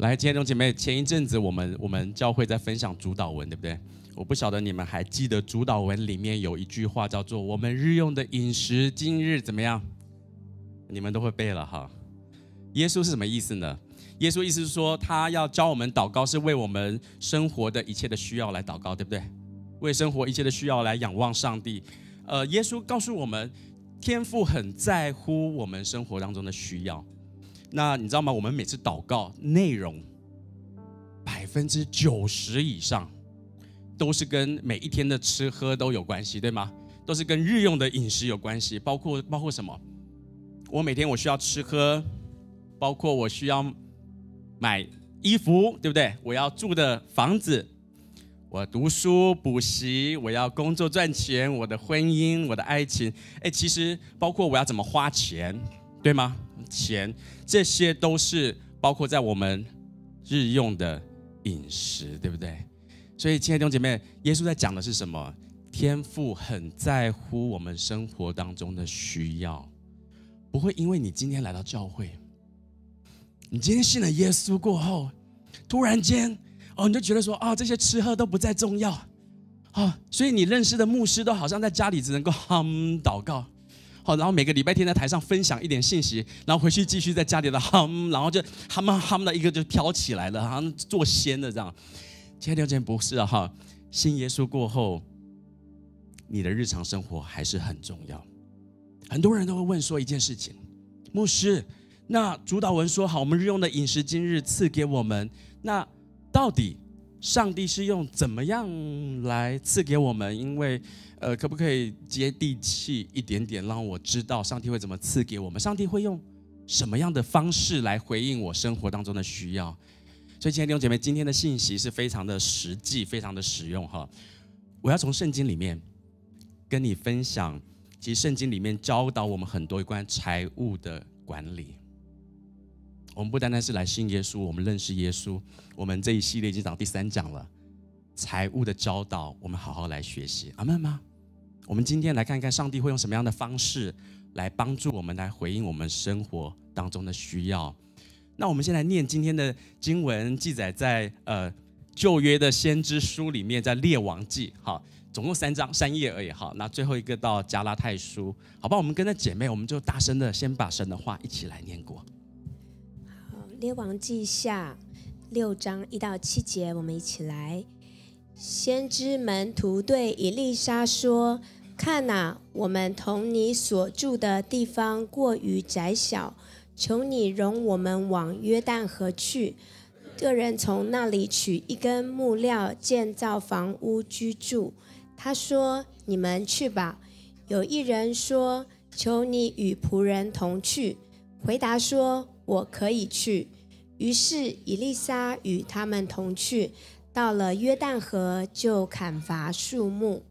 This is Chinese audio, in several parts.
来，亲爱的弟兄姐妹，前一阵子我们教会在分享主祷文，对不对？我不晓得你们还记得主祷文里面有一句话叫做"我们日用的饮食，今日怎么样"？你们都会背了哈。耶稣是什么意思呢？耶稣意思是说，他要教我们祷告，是为我们生活的一切的需要来祷告，对不对？为生活一切的需要来仰望上帝。耶稣告诉我们，天父很在乎我们生活当中的需要。那你知道吗？我们每次祷告内容90%以上都是跟每一天的吃喝都有关系，对吗？都是跟日用的饮食有关系，包括什么？我每天我需要吃喝，包括我需要买衣服，对不对？我要住的房子，我读书补习，我要工作赚钱，我的婚姻，我的爱情，其实包括我要怎么花钱，对吗？钱，这些都是包括在我们日用的饮食，对不对？所以，亲爱的弟兄姐妹，耶稣在讲的是什么？天父很在乎我们生活当中的需要，不会因为你今天来到教会，你今天信了耶稣过后，突然间你就觉得说这些吃喝都不再重要所以你认识的牧师都好像在家里只能够祷告。然后每个礼拜天在台上分享一点信息，然后回去继续在家里的然后就的一个就飘起来了，好像做仙的这样。亲爱的弟兄姐妹，不是信耶稣过后，你的日常生活还是很重要。很多人都会问说一件事情，牧师，那主祷文说好，我们日用的饮食今日赐给我们，那到底上帝是用怎么样来赐给我们？因为可不可以接地气一点点，让我知道上帝会怎么赐给我们？上帝会用什么样的方式来回应我生活当中的需要？所以，亲爱的弟兄姐妹，今天的信息是非常的实际，非常的实用哈。我要从圣经里面跟你分享，其实圣经里面教导我们很多有关财务的管理。我们不单单是来信耶稣，我们认识耶稣。我们这一系列已经讲第3讲了，财务的教导，我们好好来学习，阿们吗？我们今天来看看上帝会用什么样的方式来帮助我们，来回应我们生活当中的需要。那我们先来念今天的经文，记载在旧约的先知书里面，在列王记，好，总共3页而已，好，那最后一个到加拉太书，好吧？我们跟着姐妹，我们就大声的先把神的话一起来念过。 好，列王记下6章1到7节，我们一起来。先知门徒对以利沙说：看哪，我们同你所住的地方过于窄小，求你容我们往约旦河去，个人从那里取一根木料建造房屋居住。他说：你们去吧。有一人说：求你与仆人同去。回答说：我可以去。于是以利沙与他们同去，到了约旦河就砍伐树木。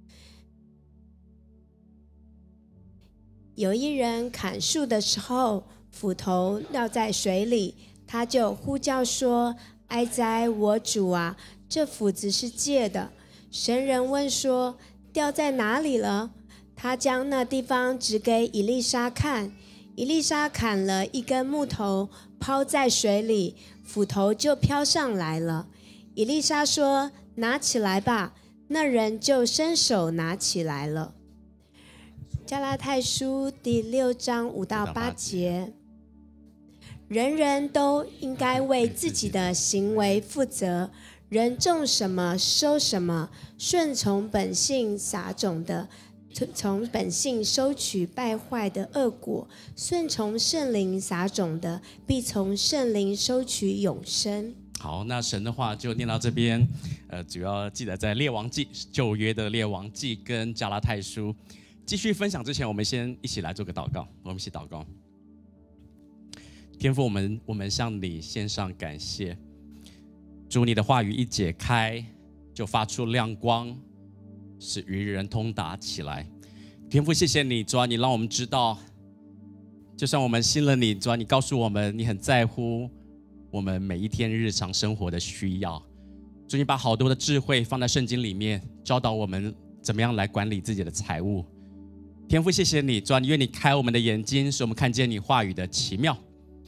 有一人砍树的时候，斧头掉在水里，他就呼叫说：哀哉，我主啊，这斧子是借的。神人问说：掉在哪里了？他将那地方指给以利沙看。以利沙砍了一根木头，抛在水里，斧头就飘上来了。以利沙说：拿起来吧。那人就伸手拿起来了。加拉太书第6章5到8节，人人都应该为自己的行为负责，人种什么收什么，顺从本性撒种的，从本性收取败坏的恶果；顺从圣灵撒种的，必从圣灵收取永生。 好，那神的话就念到这边，主要记载在列王记，旧约的列王记跟加拉太书。继续分享之前，我们先一起来做个祷告。我们一起祷告。天父，我们向你献上感谢。主，你的话语一解开，就发出亮光，使愚人通达起来。天父，谢谢你，主啊，你让我们知道，就算我们信了你，主啊，你告诉我们，你很在乎我们每一天日常生活的需要。主，你把好多的智慧放在圣经里面，教导我们怎么样来管理自己的财物。天父，谢谢你，主啊，你愿你开我们的眼睛，使我们看见你话语的奇妙。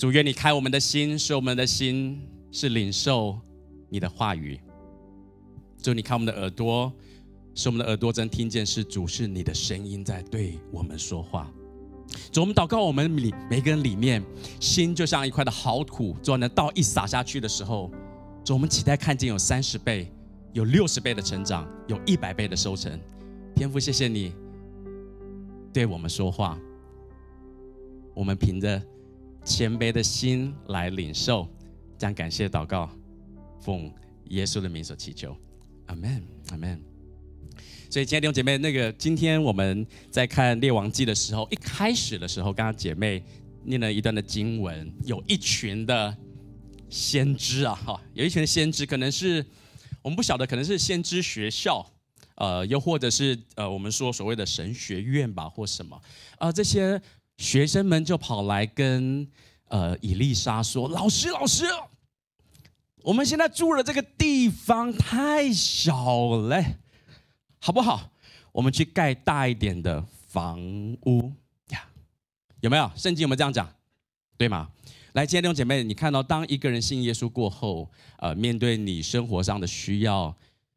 主，愿你开我们的心，使我们的心是领受你的话语。主，你开我们的耳朵，使我们的耳朵真听见是主，是你的声音在对我们说话。主，我们祷告，我们每个人里面心就像一块的好土，主，呢道一撒下去的时候，主，我们期待看见有30倍、有60倍的成长，有100倍的收成。天父，谢谢你对我们说话，我们凭着谦卑的心来领受，这样感谢祷告，奉耶稣的名所祈求，阿们，阿们。所以，亲爱的弟兄姐妹，今天我们在看列王记的时候，一开始的时候，刚刚姐妹念了一段的经文，有一群的先知啊，有一群的先知，可能是我们不晓得，可能是先知学校，又或者是我们说所谓的神学院吧，或什么，这些学生们就跑来跟以利沙说：“老师，我们现在住的这个地方太小了。”好不好？我们去盖大一点的房屋呀？有没有？圣经有没有这样讲？对吗？来，亲爱的弟兄姐妹，你看到当一个人信耶稣过后，面对你生活上的需要，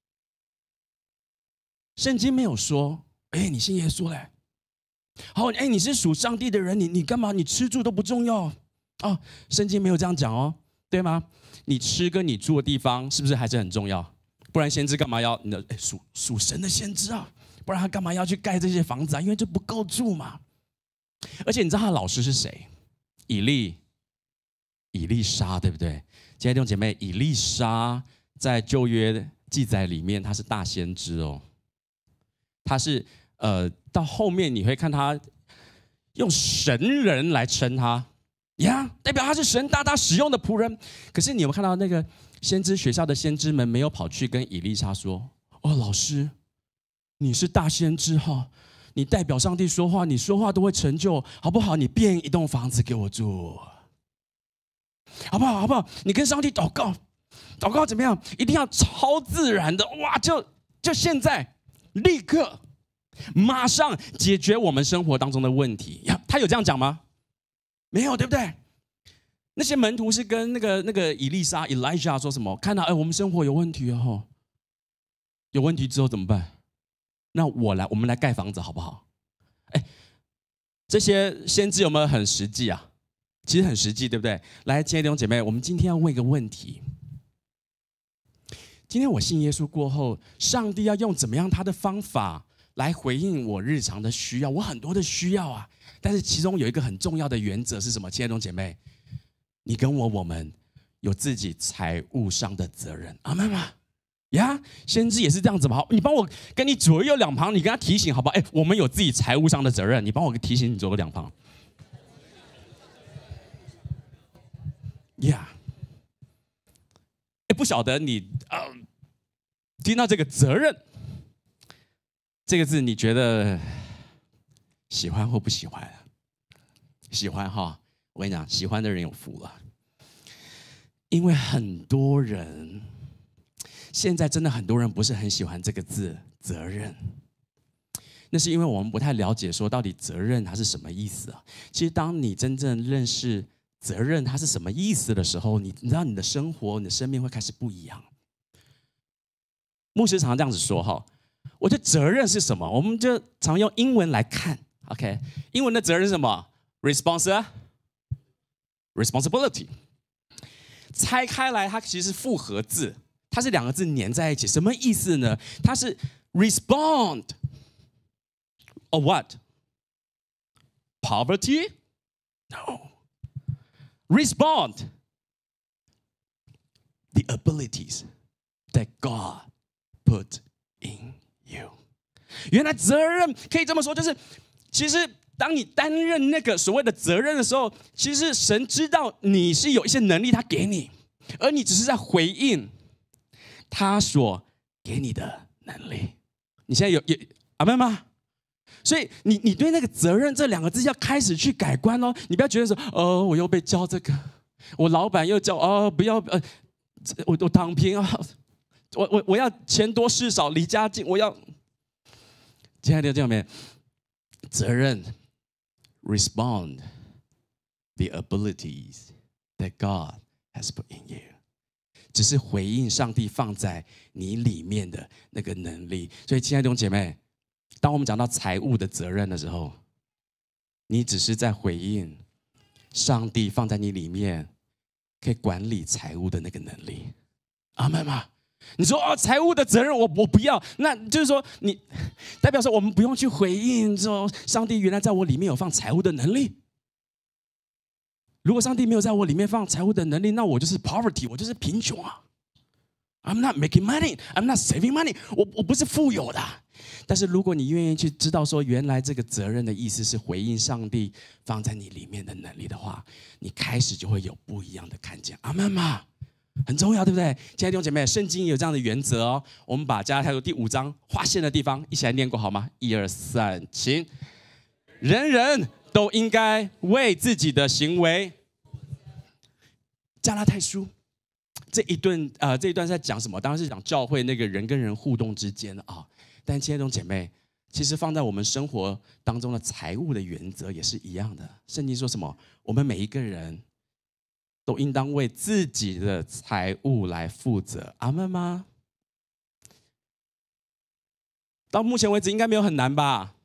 圣经没有说，你信耶稣嘞，好，你是属上帝的人，你干嘛？你吃住都不重要哦。圣经没有这样讲哦，对吗？你吃跟你住的地方是不是还是很重要？不然先知干嘛要属神的先知啊？不然他干嘛要去盖这些房子啊？因为这不够住嘛。而且你知道他的老师是谁？以利沙，对不对？亲爱的弟兄姐妹，以利沙在旧约记载里面，他是大先知哦。他是到后面你会看他用神人来称他呀，代表他是神大大使用的仆人。可是你有没有看到那个先知学校的先知们没有跑去跟以利沙说：“哦，老师，你是大先知哈，你代表上帝说话，你说话都会成就，好不好？你变一栋房子给我住，好不好？好不好？你跟上帝祷告，祷告怎么样？一定要超自然的哇！就现在，立刻，马上解决我们生活当中的问题呀！他有这样讲吗？没有，对不对？那些门徒是跟那个以利沙 Elijah 说什么？看到我们生活有问题哦，有问题之后怎么办？那我们来盖房子好不好？这些先知有没有很实际啊？其实很实际，对不对？来，亲爱的弟兄姐妹，我们今天要问一个问题：今天我信耶稣过后，上帝要用怎么样他的方法来回应我日常的需要？我很多的需要啊，但是其中有一个很重要的原则是什么？亲爱的弟兄姐妹，你跟我们有自己财务上的责任，阿们吗？呀，先知也是这样子吧？好，你帮我跟你左右两旁，你跟他提醒好不好？我们有自己财务上的责任，你帮我提醒你左右两旁。呀，不晓得你听到这个责任这个字，你觉得喜欢或不喜欢？喜欢哈，我跟你讲，喜欢的人有福了，因为很多人现在真的很多人不是很喜欢这个字责任，那是因为我们不太了解说到底责任它是什么意思啊。其实当你真正认识责任它是什么意思的时候，你知道你的生活你的生命会开始不一样。牧师常常这样子说哈，我觉得责任是什么？我们就常用英文来看 ，OK， 英文的责任是什么？ responsibility， 拆开来它其实是复合字，它是两个字粘在一起，什么意思呢？它是 respond or what? Poverty? No. Respond the abilities that God put in you. 原来责任可以这么说，就是其实当你担任那个所谓的责任的时候，其实神知道你是有一些能力他给你，而你只是在回应他所给你的能力。你现在有阿们吗？所以你对那个责任这两个字要开始去改观哦。你不要觉得说我又被教这个，我老板又教不要我躺平啊，我要钱多事少离家近，我要。亲爱的弟兄们，责任 respond the abilities that God has put in you， 只是回应上帝放在你里面的那个能力。所以，亲爱的弟兄姐妹，当我们讲到财务的责任的时候，你只是在回应上帝放在你里面可以管理财务的那个能力。阿们吗？你说哦，财务的责任我不要，那就是说你代表说我们不用去回应说上帝原来在我里面有放财务的能力。如果上帝没有在我里面放财务的能力，那我就是 poverty， 我就是贫穷啊。I'm not making money, I'm not saving money， 我不是富有的。但是如果你愿意去知道说原来这个责任的意思是回应上帝放在你里面的能力的话，你开始就会有不一样的看见。阿们吗？很重要，对不对？亲爱的弟兄姐妹，圣经也有这样的原则哦。我们把加拉太书第5章划线的地方一起来念过好吗？1、2、3，请。人人都应该为自己的行为。加拉太书这一段是在讲什么？当然是讲教会那个人跟人互动之间啊。但亲爱的弟兄姐妹，其实放在我们生活当中的财务的原则也是一样的。圣经说什么？我们每一个人都应当为自己的财物来负责。阿们吗？到目前为止应该没有很难吧？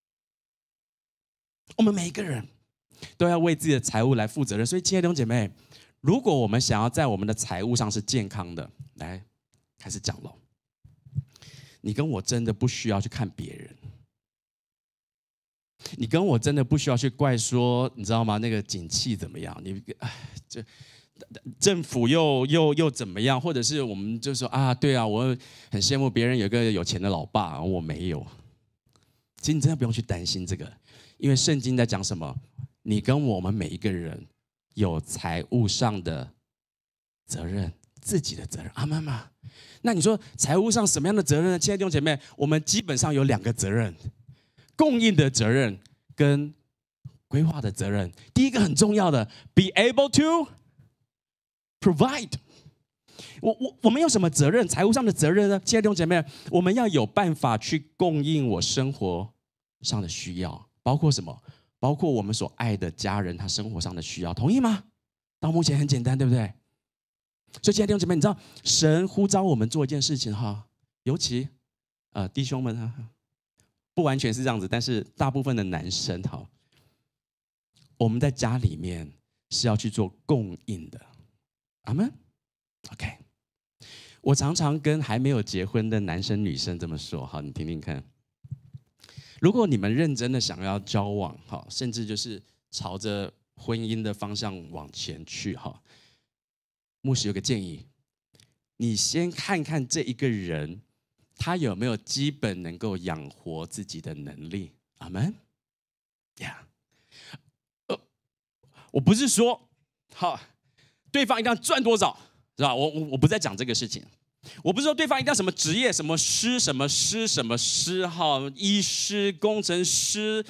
我们每一个人都要为自己的财物来负责任。所以亲爱的弟兄姐妹，如果我们想要在我们的财务上是健康的，来开始讲咯。你跟我真的不需要去看别人，你跟我真的不需要去怪说，你知道吗？那个景气怎么样？这政府又怎么样？或者是我们就说啊，对啊，我很羡慕别人有个有钱的老爸，我没有。其实你真的不用去担心这个，因为圣经在讲什么？你跟我们每一个人有财务上的责任，自己的责任。阿们吗？那你说财务上什么样的责任呢？亲爱的弟兄姐妹，我们基本上有2个责任：供应的责任跟规划的责任。第一个很重要的 ，be able to provide。我们有什么责任？财务上的责任呢？亲爱的弟兄姐妹，我们要有办法去供应我生活上的需要，包括什么？包括我们所爱的家人他生活上的需要，同意吗？到目前很简单，对不对？所以亲爱的弟兄姐妹，你知道神呼召我们做一件事情哈，尤其弟兄们哈，不完全是这样子，但是大部分的男生哈，我们在家里面是要去做供应的。阿们 ，OK。我常常跟还没有结婚的男生女生这么说，好，你听听看。如果你们认真的想要交往，好，甚至就是朝着婚姻的方向往前去，哈，牧师有个建议，你先看看这一个人，他有没有基本能够养活自己的能力。阿们，呀，我不是说好，对方一定要赚多少，是吧？我不在讲这个事情。我不是说对方一定要什么职业，什么师，什么师，什么师，哈，医师、工程师，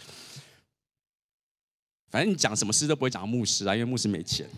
反正你讲什么师都不会讲到牧师啊，因为牧师没钱。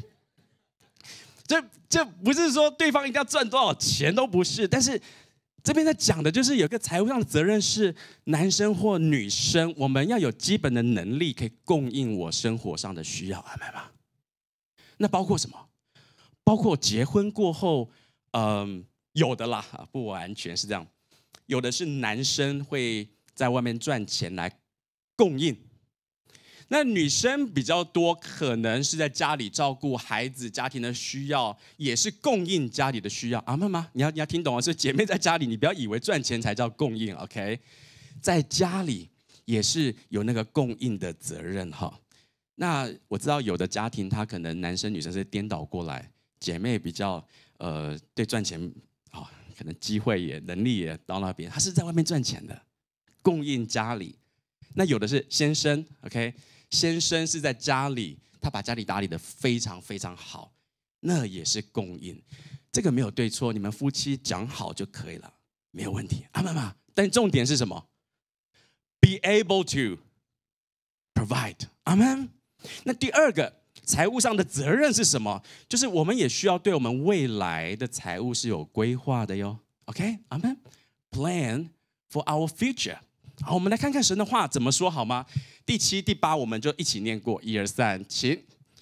这不是说对方一定要赚多少钱，都不是。但是这边在讲的就是有个财务上的责任是男生或女生，我们要有基本的能力可以供应我生活上的需要，明白吗？那包括什么？包括结婚过后，有的啦，不完全是这样。有的是男生会在外面赚钱来供应，那女生比较多，可能是在家里照顾孩子、家庭的需要，也是供应家里的需要。阿们吗？你要听懂啊！所以姐妹在家里，你不要以为赚钱才叫供应 ，OK？ 在家里也是有那个供应的责任哈。那我知道有的家庭，他可能男生女生是颠倒过来，姐妹比较对赚钱。可能机会也能力也到那边，他是在外面赚钱的，供应家里。那有的是先生 ，OK， 先生是在家里，他把家里打理得非常非常好，那也是供应。这个没有对错，你们夫妻讲好就可以了，没有问题。阿们吗？但重点是什么 ？Be able to provide。阿们。那第二个。财务上的责任是什么？就是我们也需要对我们未来的财务是有规划的哟。OK， 阿们 ，Plan for our future。好，我们来看看神的话怎么说好吗？第7、第8我们就一起念过，1、2、3，请。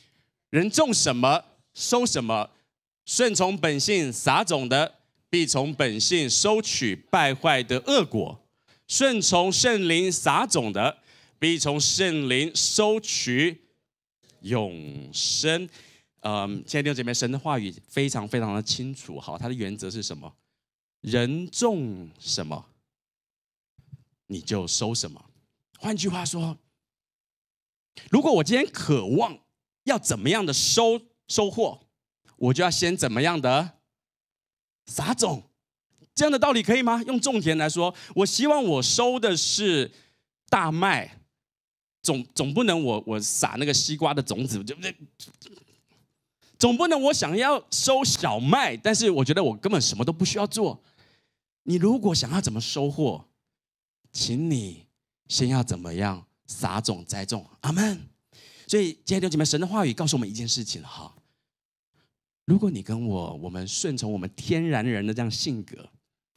人种什么收什么，顺从本性撒种的，必从本性收取败坏的恶果；顺从圣灵撒种的，必从圣灵收取永生。亲爱的弟兄姐妹，神的话语非常非常的清楚。好，它的原则是什么？人种什么，你就收什么。换句话说，如果我今天渴望要怎么样的收获，我就要先怎么样的撒种。这样的道理可以吗？用种田来说，我希望我收的是大麦，总不能我撒那个西瓜的种子，对不对？总不能我想要收小麦，但是我觉得我根本什么都不需要做。你如果想要怎么收获，请你先要怎么样撒种栽种。阿们。所以今天弟兄姐妹，神的话语告诉我们一件事情哈，如果你跟我们顺从我们天然人的这样性格，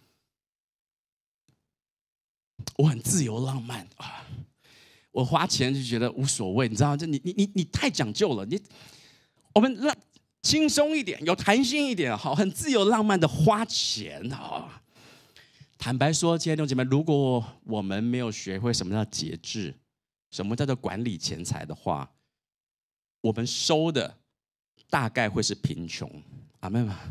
我很自由浪漫啊，我花钱就觉得无所谓，你知道，就你太讲究了，我们让轻松一点，有弹性一点，好，很自由浪漫的花钱哈。坦白说，亲爱的弟兄姐妹，如果我们没有学会什么叫节制，什么叫做管理钱财的话，我们收的大概会是贫穷。阿们吗？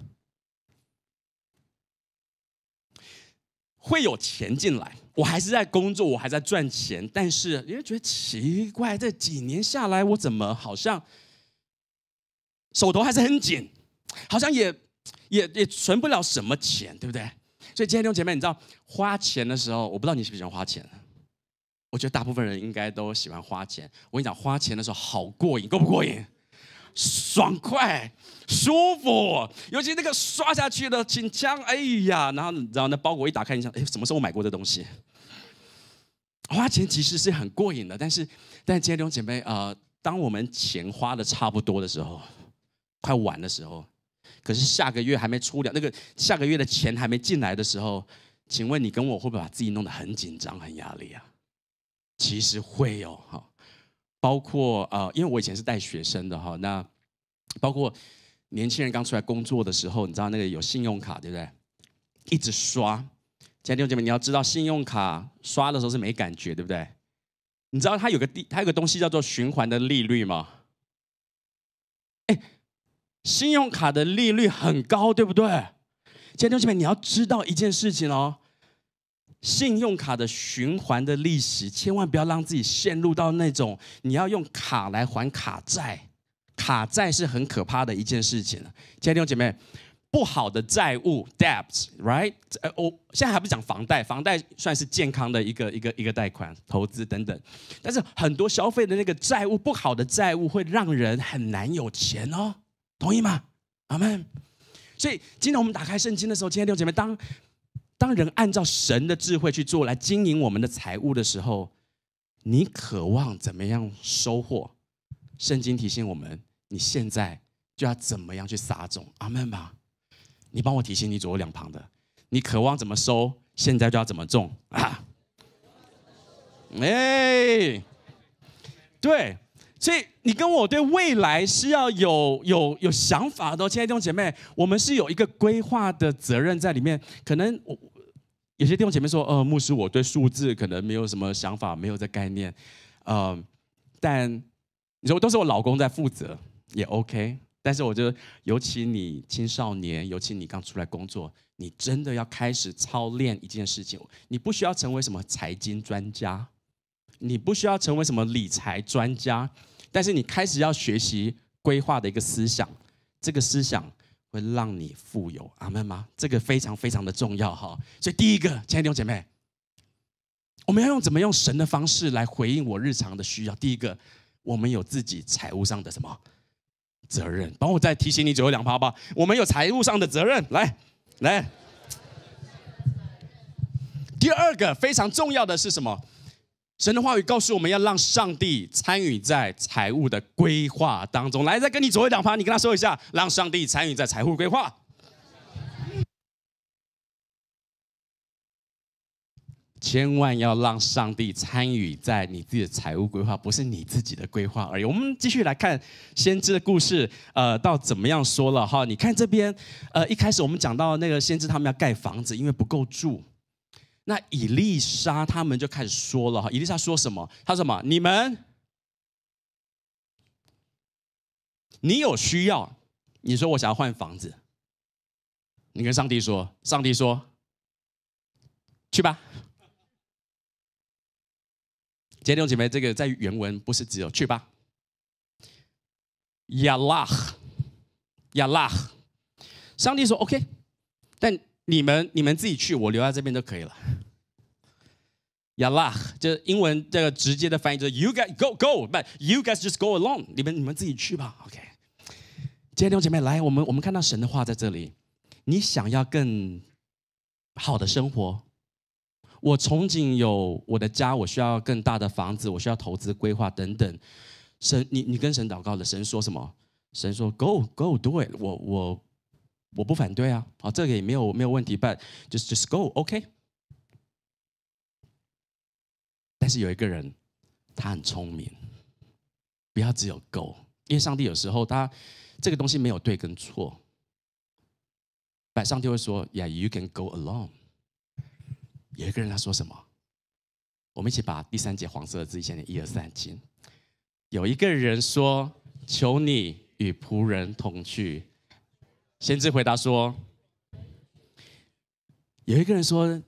会有钱进来，我还是在工作，我还在赚钱，但是你会觉得奇怪，这几年下来，我怎么好像手头还是很紧，好像也存不了什么钱，对不对？所以今天弟兄姐妹，你知道花钱的时候，我不知道你喜不喜欢花钱。我觉得大部分人应该都喜欢花钱。我跟你讲，花钱的时候好过瘾，够不过瘾？爽快、舒服，尤其那个刷下去的紧张，哎呀，然后那包裹一打开，你想，哎，什么时候我买过这东西？花钱其实是很过瘾的，但是今天弟兄姐妹，当我们钱花的差不多的时候，快完的时候，可是下个月还没出了，那个下个月的钱还没进来的时候，请问你跟我会不会把自己弄得很紧张、很压力啊？其实会哦，哈。包括因为我以前是带学生的哈，那包括年轻人刚出来工作的时候，你知道那个有信用卡对不对？一直刷，亲爱的弟兄姐妹，你要知道信用卡刷的时候是没感觉，对不对？你知道它有个东西叫做循环的利率吗？哎，信用卡的利率很高，对不对？亲爱的弟兄姐妹，你要知道一件事情哦。信用卡的循环的利息，千万不要让自己陷入到那种你要用卡来还卡债，卡债是很可怕的一件事情。亲爱的弟兄姐妹，不好的债务 （debt），right？ 我现在还不讲房贷，房贷算是健康的一个贷款、投资等等，但是很多消费的那个债务，不好的债务会让人很难有钱哦，同意吗？阿们。所以今天我们打开圣经的时候，亲爱的弟兄姐妹，当人按照神的智慧去做来经营我们的财务的时候，你渴望怎么样收获？圣经提醒我们，你现在就要怎么样去撒种。阿们吧。你帮我提醒你左右两旁的，你渴望怎么收，现在就要怎么种啊！哎，对，所以你跟我对未来是要有想法的，亲爱的弟兄姐妹，我们是有一个规划的责任在里面。可能有些弟兄姐妹说，牧师，我对数字可能没有什么想法，没有这概念，但你说都是我老公在负责，也 OK。但是我觉得，尤其你青少年，尤其你刚出来工作，你真的要开始操练一件事情。你不需要成为什么财经专家，你不需要成为什么理财专家，但是你开始要学习规划的一个思想，这个思想会让你富有，阿们吗？这个非常非常的重要哈。所以第一个，亲爱的弟兄姐妹，我们要怎么用神的方式来回应我日常的需要？第一个，我们有自己财务上的什么责任？帮我再提醒你左右两旁好不好？我们有财务上的责任，来。第二个非常重要的是什么？神的话语告诉我们要让上帝参与在财务的规划当中。来，再跟你左右两旁，你跟他说一下，让上帝参与在财务规划。 千万要让上帝参与在你自己的财务规划，不是你自己的规划而已。我们继续来看先知的故事，到怎么样说了哈？你看这边，一开始我们讲到那个先知他们要盖房子，因为不够住。那以利沙他们就开始说了哈，以利沙说什么？他说什么？你有需要，你说我想要换房子，你跟上帝说，上帝说，去吧。弟兄姐妹，这个在原文不是只有去吧，亚拉，上帝说 OK， 但你们自己去，我留在这边就可以了。亚拉，就是英文这个直接的翻译就是 You guys go，but you guys just go alone， 你们自己去吧 ，OK。弟兄姐妹，来，我们看到神的话在这里，你想要更好的生活。我憧憬有我的家，我需要更大的房子，我需要投资规划等等。神，你跟神祷告了，神说什么？神说 Go do it， 我不反对啊，好，这个也没有问题 ，but just go，OK。但是有一个人，他很聪明，不要只有 go， 因为上帝有时候他这个东西没有对跟错，但上帝会说 Yeah, you can go alone。有一个人他说什么？我们一起把第3节黄色的字写成1、2、3，请。有一个人说：“求你与仆人同去。”先知回答说：“有一个人说，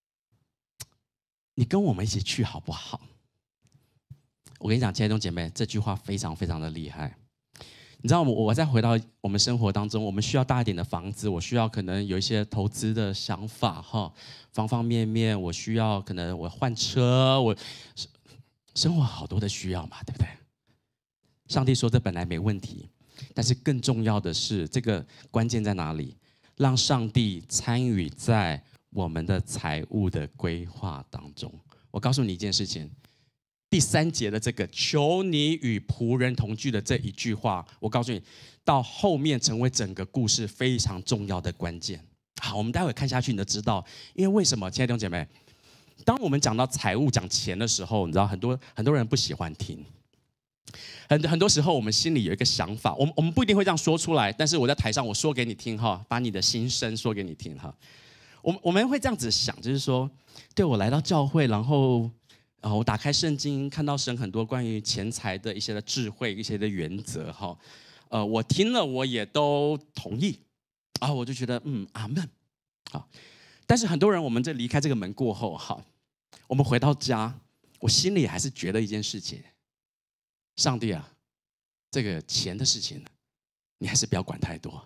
你跟我们一起去好不好？”我跟你讲，亲爱的弟兄姐妹，这句话非常非常的厉害。你知道我再回到我们生活当中，我们需要大一点的房子，我需要可能有一些投资的想法哈，方方面面，我需要可能我换车，我生活好多的需要嘛，对不对？上帝说这本来没问题，但是更重要的是，这个关键在哪里？让上帝参与在我们的财务的规划当中。我告诉你一件事情。第3节的这个求你与仆人同居的这一句话，我告诉你，到后面成为整个故事非常重要的关键。好，我们待会看下去你就知道，因为为什么，亲爱的弟兄姐妹，当我们讲到财务、讲钱的时候，你知道很多人不喜欢听。很多时候我们心里有一个想法，我们不一定会这样说出来，但是我在台上我说给你听哈，把你的心声说给你听哈。我们会这样子想，就是说，对，我来到教会，然后我打开圣经，看到神很多关于钱财的一些的智慧、一些的原则哈。我听了，我也都同意啊，我就觉得阿们。好，但是很多人我们在离开这个门过后哈，我们回到家，我心里还是觉得一件事情。上帝啊，这个钱的事情，你还是不要管太多。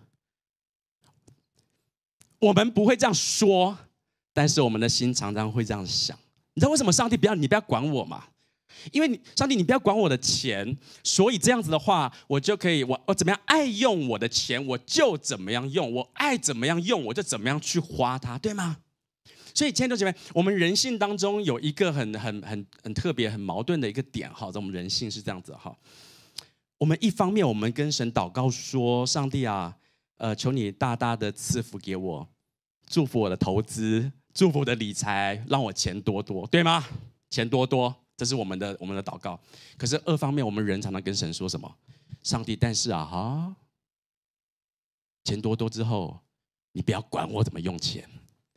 我们不会这样说，但是我们的心常常会这样想。你知道为什么上帝你不要管我吗？因为上帝你不要管我的钱，所以这样子的话，我就可以我怎么样爱用我的钱，我就怎么样用，我爱怎么样用，我就怎么样去花它，对吗？所以，亲爱的姐妹，我们人性当中有一个很特别、很矛盾的一个点哈，在我们人性是这样子哈。我们一方面我们跟神祷告说：“上帝啊，求你大大的赐福给我，祝福我的投资，祝福我的理财，让我钱多多，对吗？钱多多，这是我们的祷告。可是二方面，我们人常常跟神说什么？上帝，但是啊钱多多之后，你不要管我怎么用钱。”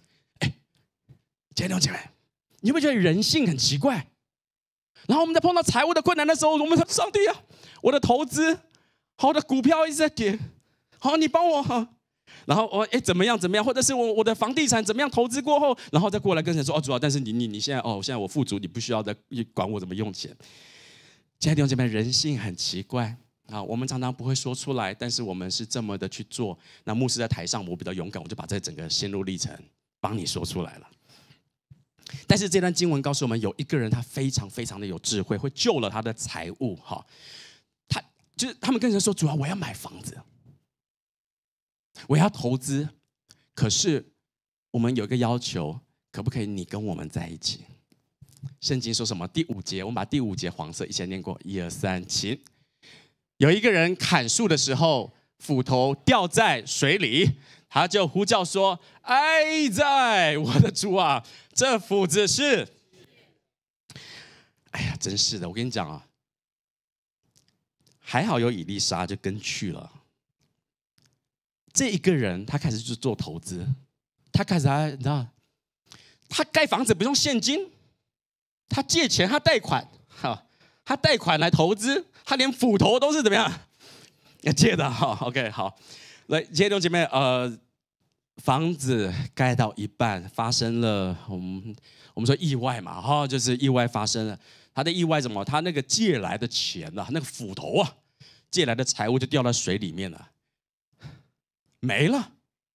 亲爱的姐妹，你有没有觉得人性很奇怪？然后我们在碰到财务的困难的时候，我们说：“上帝啊，我的投资，我的股票一直在跌，好，你帮我哈。”然后怎么样，或者是我的房地产怎么样投资过后，然后再过来跟神说：“主要，但是你现在现在我富足，你不需要再管我怎么用钱。”亲爱的姐妹，人性很奇怪啊，我们常常不会说出来，但是我们是这么的去做。那牧师在台上，我比较勇敢，我就把这整个心路历程帮你说出来了。但是这段经文告诉我们，有一个人他非常非常的有智慧，会救了他的财物哈。他们跟神说：“主啊，我要买房子，我要投资，可是我们有一个要求，可不可以你跟我们在一起？”圣经说什么？第5节，我们把第5节黄色一起念过，1、2、3，请。有一个人砍树的时候，斧头掉在水里。他就呼叫说：“哀哉，我的主啊！ 这斧子是。哎呀，真是的，我跟你讲啊，还好有以利沙就跟去了。这一个人他开始去做投资，他开始你知道，他盖房子不用现金，他借钱，他贷款，他贷款来投资，他连斧头都是怎么样借的哈。OK， 好，来，弟兄姐妹，房子盖到一半，发生了我们说意外嘛，哈，就是意外发生了。他的意外什么？他那个借来的钱啊，那个斧头啊，借来的财物就掉到水里面了，没了。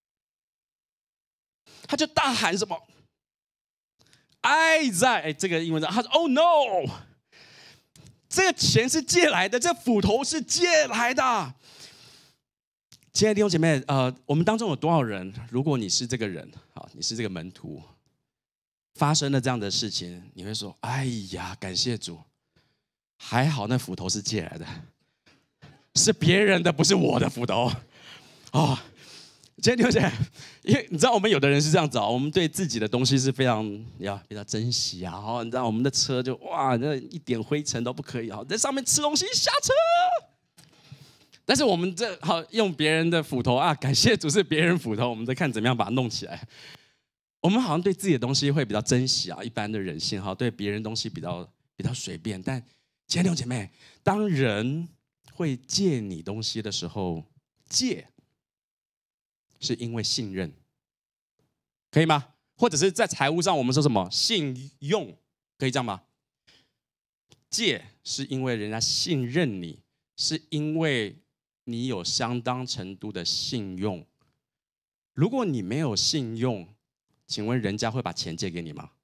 他就大喊什么？哀哉！这个英文他说 ：“Oh no！” 这个钱是借来的，这斧头是借来的。亲爱的弟兄姐妹，我们当中有多少人？如果你是这个人，好，你是这个门徒，发生了这样的事情，你会说：“哎呀，感谢主，还好那斧头是借来的，是别人的，不是我的斧头。”哦，亲爱的弟兄姐妹，因为你知道，我们有的人是这样子啊，我们对自己的东西是非常比较珍惜啊。你知道，我们的车就哇，那一点灰尘都不可以啊，在上面吃东西下车。但是我们这好用别人的斧头啊，感谢主是别人斧头，我们在看怎么样把它弄起来。我们好像对自己的东西会比较珍惜啊，一般的人性哈，对别人东西比较随便。但亲爱的弟兄姐妹，当人会借你东西的时候，借是因为信任，可以吗？或者是在财务上，我们说什么信用，可以这样吗？借是因为人家信任你，是因为你有相当程度的信用。如果你没有信用，请问人家会把钱借给你吗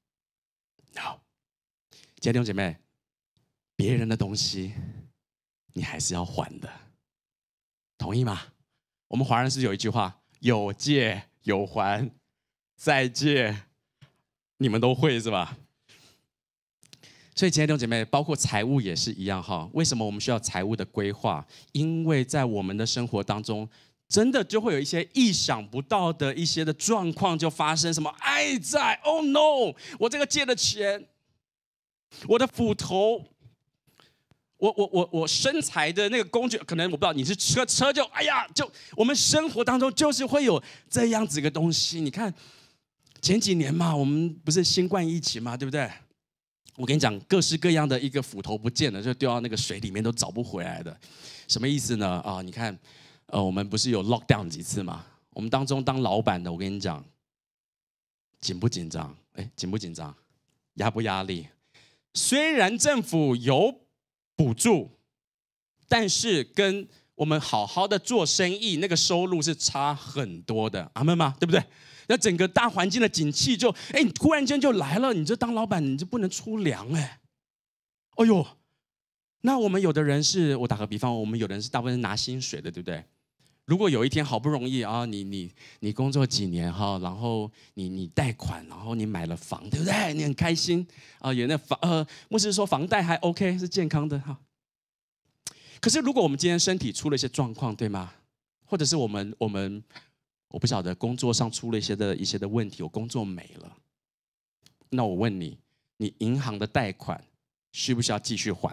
？No。亲爱的弟兄姐妹，别人的东西你还是要还的，同意吗？我们华人是有一句话：有借有还，再借，你们都会是吧？所以，亲爱的弟兄姐妹，包括财务也是一样哈。为什么我们需要财务的规划？因为在我们的生活当中，真的就会有一些意想不到的一些的状况就发生。什么哀哉 ？Oh no！ 我这个借的钱，我的斧头，我生财的那个工具，可能我不知道你是车就哎呀，就我们生活当中就是会有这样子一个东西。你看前几年嘛，我们不是新冠疫情嘛，对不对？我跟你讲，各式各样的一个斧头不见了，就掉到那个水里面都找不回来的，什么意思呢？啊，你看，我们不是有 lock down 几次嘛？我们当中当老板的，我跟你讲，紧不紧张？紧不紧张？压不压力？虽然政府有补助，但是跟我们好好的做生意，那个收入是差很多的，阿们吗？对不对？那整个大环境的景气就，你突然间就来了，你这当老板你就不能出粮哎呦，那我们有的人是，我打个比方，我们有的人是大部分是拿薪水的，对不对？如果有一天好不容易啊，你工作几年哈，然后你贷款，然后你买了房，对不对？你很开心啊，有那牧师说房贷还 OK， 是健康的哈。可是如果我们今天身体出了一些状况，对吗？或者是我们我不晓得工作上出了一些的问题，我工作没了，那我问你，你银行的贷款需不需要继续还？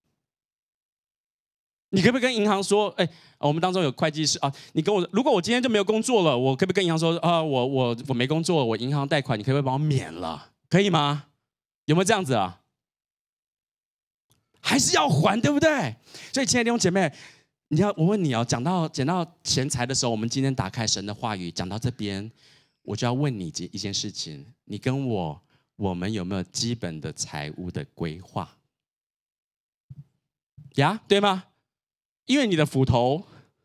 你可不可以跟银行说，我们当中有会计师啊，你跟我，如果我今天就没有工作了，我可不可以跟银行说啊，我没工作，我银行贷款你可不可以帮我免了？可以吗？有没有这样子啊？还是要还，对不对？所以亲爱的弟兄姐妹，我问你哦，讲到钱财的时候，我们今天打开神的话语，讲到这边，我就要问你一件事情：你跟我们有没有基本的财务的规划呀？对吗？因为你的斧头，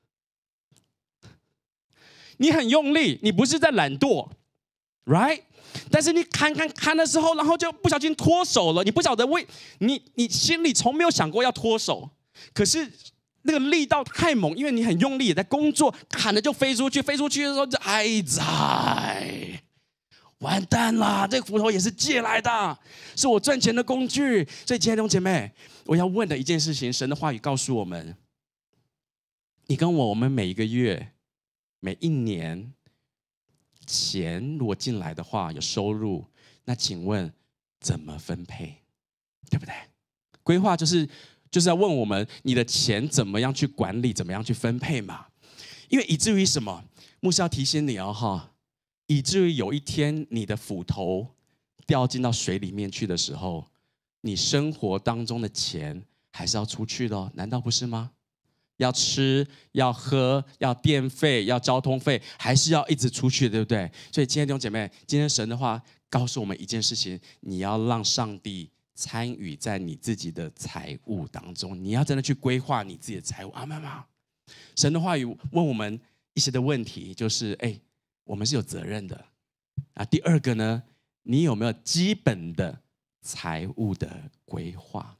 你很用力，你不是在懒惰 ，right？ 但是你砍的时候，然后就不小心脱手了，你不晓得你心里从没有想过要脱手，可是那个力道太猛，因为你很用力也在工作，砍了就飞出去的时候就哀哉，完蛋了！这个斧头也是借来的，是我赚钱的工具。所以亲爱的弟兄姐妹，我要问的一件事情，神的话语告诉我们：你跟我们每一个月、每一年，钱如果进来的话，有收入， 那请问怎么分配？对不对？规划就是要问我们，你的钱怎么样去管理，怎么样去分配嘛？因为以至于什么？牧师要提醒你哦，哈，以至于有一天你的斧头掉进到水里面去的时候，你生活当中的钱还是要出去的哦，难道不是吗？要吃，要喝，要电费，要交通费，还是要一直出去，对不对？所以今天弟兄姐妹，今天神的话告诉我们一件事情：你要让上帝参与在你自己的财务当中，你要真的去规划你自己的财务。阿们吗？神的话语问我们一些的问题，就是我们是有责任的啊。第二个呢，你有没有基本的财务的规划？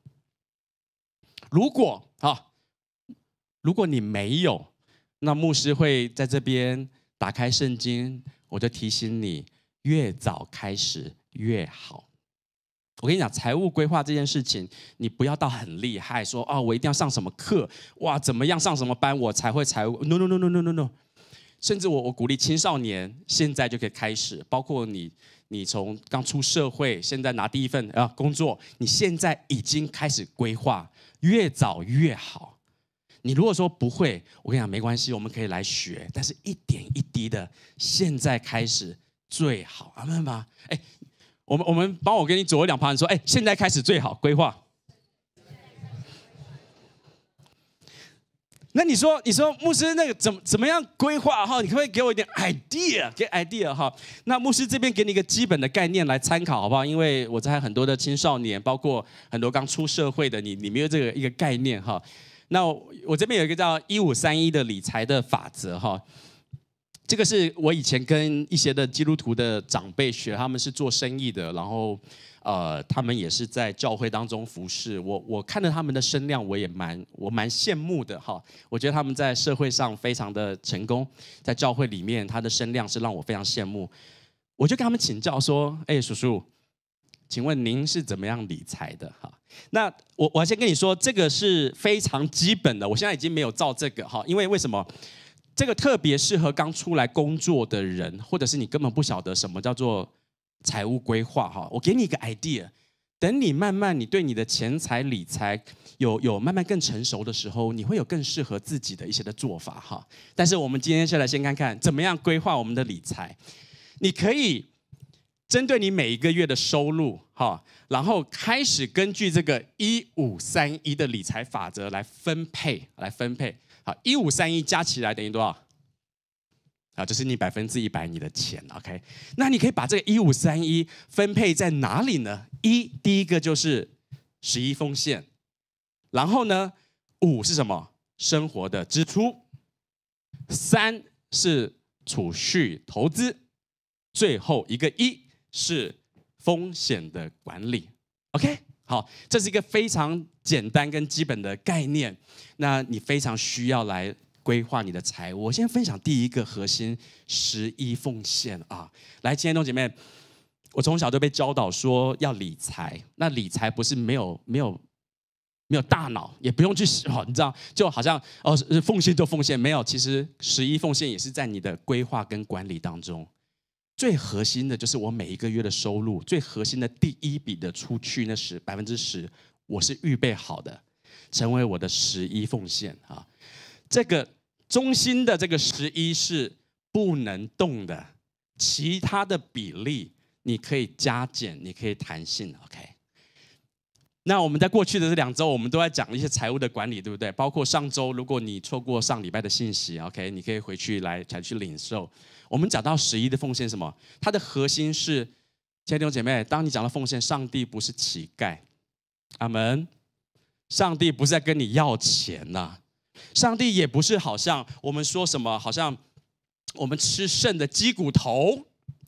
如果你没有，那牧师会在这边打开圣经，我就提醒你，越早开始越好。我跟你讲，财务规划这件事情，你不要到很厉害，说我一定要上什么课，哇，怎么样上什么班我才会财务 ？No。甚至我鼓励青少年现在就可以开始，包括你从刚出社会，现在拿第一份工作，你现在已经开始规划，越早越好。你如果说不会，我跟你讲没关系，我们可以来学，但是一点一滴的，现在开始最好，阿们吧。我们帮我跟你左右两旁人说，现在开始最好规划。那你说牧师那个怎么样规划哈？你可不可以给我一点 idea？ 给 idea 哈？那牧师这边给你一个基本的概念来参考好不好？因为我在很多的青少年，包括很多刚出社会的，你没有这个一个概念哈。那我这边有一个叫1531的理财的法则哈。这个是我以前跟一些的基督徒的长辈学，他们是做生意的，然后他们也是在教会当中服侍。我看着他们的声量，我蛮羡慕的哈。我觉得他们在社会上非常的成功，在教会里面他的声量是让我非常羡慕。我就跟他们请教说：“叔叔，请问您是怎么样理财的？”哈，那我先跟你说，这个是非常基本的。我现在已经没有照这个哈，因为什么？这个特别适合刚出来工作的人，或者是你根本不晓得什么叫做财务规划哈。我给你一个 idea， 等你慢慢你对你的钱财理财有慢慢更成熟的时候，你会有更适合自己的一些的做法哈。但是我们今天先来先看看怎么样规划我们的理财。你可以针对你每一个月的收入哈，然后开始根据这个1531的理财法则来分配。好，1531加起来等于多少？这是你100%你的钱 ，OK？ 那你可以把这个1531分配在哪里呢？第一个就是11奉献，然后呢，5是什么？生活的支出，3是储蓄投资，最后一个1是风险的管理 ，OK？ 好，这是一个非常简单跟基本的概念，那你非常需要来规划你的财务。我先分享第一个核心11奉献啊，来，亲爱的弟兄姐妹，我从小就被教导说要理财，那理财不是没有大脑，也不用去你知道，就好像奉献就奉献，没有，其实11奉献也是在你的规划跟管理当中。最核心的就是我每一个月的收入，最核心的第一笔的出去那10%，我是预备好的，成为我的11奉献啊。这个中心的这个11是不能动的，其他的比例你可以加减，你可以弹性 ，OK？ 那我们在过去的这2周，我们都在讲一些财务的管理，对不对？包括上周，如果你错过上礼拜的信息 ，OK， 你可以回去才去领受。我们讲到11的奉献什么？它的核心是，亲爱的弟兄姐妹，当你讲到奉献，上帝不是乞丐，阿们。上帝不是在跟你要钱呐，上帝也不是好像我们说什么，好像我们吃剩的鸡骨头。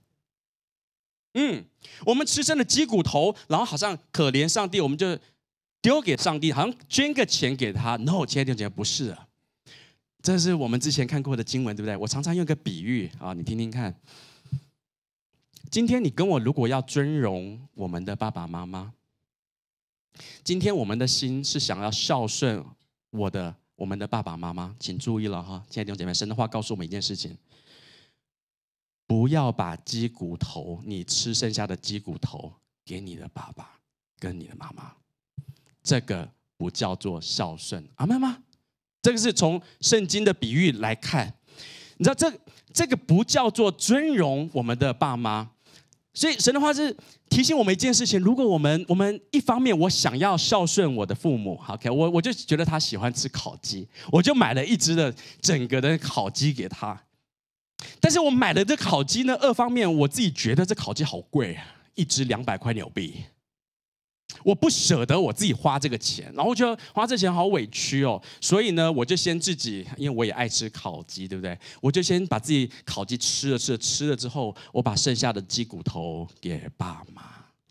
我们吃剩的鸡骨头，然后好像可怜上帝，我们就丢给上帝，好像捐个钱给他。No， 亲爱的弟兄姐妹，不是啊。这是我们之前看过的经文，对不对？我常常用个比喻啊，你听听看。今天你跟我如果要尊荣我们的爸爸妈妈，今天我们的心是想要孝顺我们的爸爸妈妈，请注意了哈，亲爱的弟兄姐妹，神的话告诉我们一件事情： 不要把鸡骨头，你吃剩下的鸡骨头给你的爸爸跟你的妈妈，这个不叫做孝顺，阿们吗？这个是从圣经的比喻来看，你知道这个不叫做尊荣我们的爸妈。所以神的话是提醒我们一件事情：如果我们一方面我想要孝顺我的父母 ，OK， 我就觉得他喜欢吃烤鸡，我就买了一只的整个的烤鸡给他。但是我买了这烤鸡呢，二方面我自己觉得这烤鸡好贵啊，一只200块纽币，我不舍得我自己花这个钱，然后我觉得花这钱好委屈哦，所以呢，我就先自己，因为我也爱吃烤鸡，对不对？我就先把自己烤鸡吃了之后，我把剩下的鸡骨头给爸妈。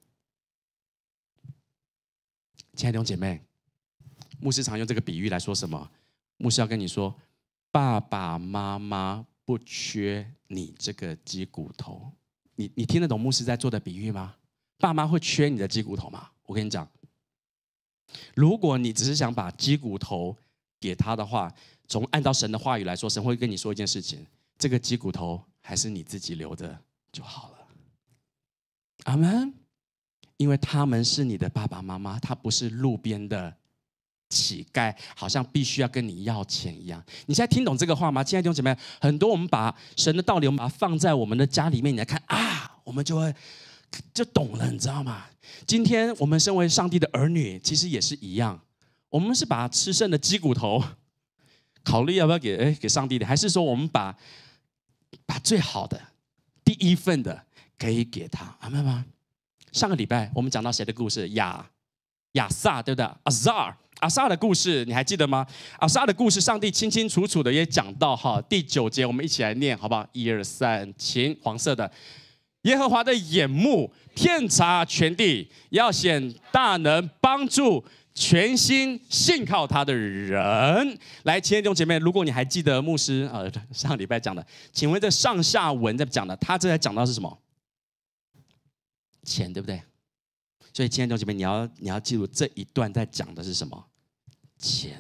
亲爱的弟兄姐妹，牧师常用这个比喻来说什么？牧师要跟你说，爸爸妈妈不缺你这个鸡骨头。你听得懂牧师在做的比喻吗？爸妈会缺你的鸡骨头吗？我跟你讲，如果你只是想把鸡骨头给他的话，按照神的话语来说，神会跟你说一件事情：这个鸡骨头还是你自己留着就好了。阿们。因为他们是你的爸爸妈妈，他不是路边的乞丐，好像必须要跟你要钱一样。你现在听懂这个话吗？亲爱的弟兄姐妹，很多我们把神的道理，我们把它放在我们的家里面，你来看啊，我们就懂了，你知道吗？今天我们身为上帝的儿女，其实也是一样，我们是把吃剩的鸡骨头考虑要不要给上帝的，还是说我们把最好的第一份的可以给他？阿们吗？上个礼拜我们讲到谁的故事？亚萨，对不对？阿萨的故事你还记得吗？阿萨的故事，上帝清清楚楚的也讲到哈。第9节我们一起来念好不好？1、2、3，请黄色的。耶和华的眼目遍察全地，要显大能，帮助全心信靠他的人。来，亲爱的弟兄姐妹，如果你还记得牧师上礼拜讲的，请问这上下文在讲的，他这在讲到是什么？钱，对不对？所以亲爱的弟兄姐妹，你要记住这一段在讲的是什么？钱。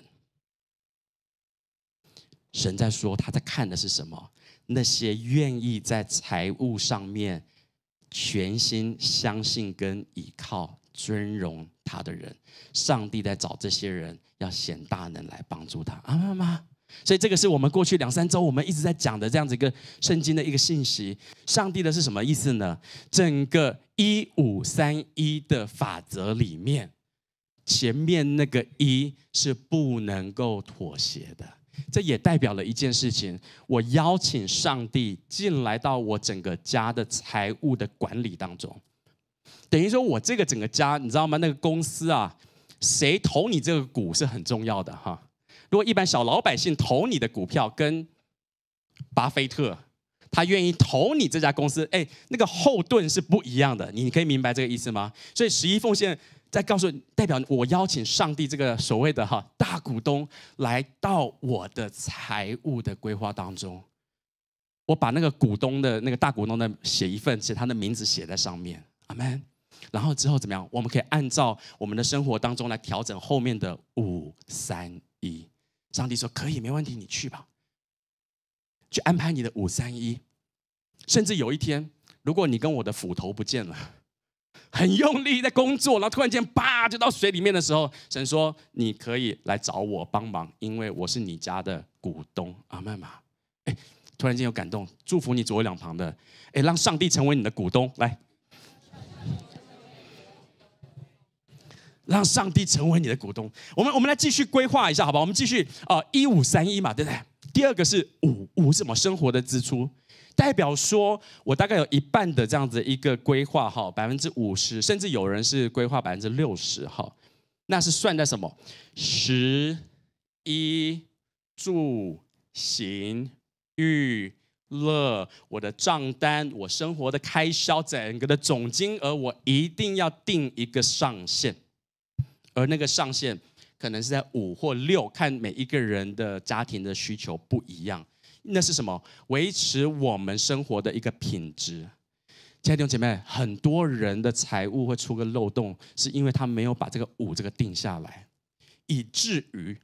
神在说他在看的是什么？那些愿意在财务上面全心相信跟依靠、尊荣他的人，上帝在找这些人，要显大能来帮助他。阿们吗？所以这个是我们过去2、3周我们一直在讲的这样子一个圣经的一个信息。上帝的是什么意思呢？整个1531的法则里面，前面那个1是不能够妥协的。这也代表了一件事情，我邀请上帝进来到我整个家的财务的管理当中，等于说我这个整个家，你知道吗？那个公司啊，谁投你这个股是很重要的哈。如果一般小老百姓投你的股票，跟巴菲特他愿意投你这家公司，那个后盾是不一样的。你可以明白这个意思吗？所以11奉献在告诉你，代表我邀请上帝这个所谓的大股东来到我的财务的规划当中，我把那个股东的那个大股东的写一份，他的名字写在上面，阿们。然后之后怎么样？我们可以按照我们的生活当中来调整后面的5、3、1。上帝说可以，没问题，你去吧，去安排你的5、3、1。甚至有一天，如果你跟我的斧头不见了，很用力在工作，然后突然间叭就到水里面的时候，神说你可以来找我帮忙，因为我是你家的股东。阿们吗？突然间有感动，祝福你左右两旁的，让上帝成为你的股东，来，让上帝成为你的股东。我们来继续规划一下，好吧？我们继续1531嘛，对不对？第二个是5什么？生活的支出，代表说我大概有一半的这样子一个规划，50%，甚至有人是规划60%哈。那是算在什么？食、衣、住、行、娱乐，我的账单，我生活的开销，整个的总金额，我一定要定一个上限。而那个上限可能是在5或6，看每一个人的家庭的需求不一样。那是什么？维持我们生活的一个品质。亲爱的弟兄姐妹，很多人的财务会出个漏洞，是因为他没有把这个5这个定下来，以至于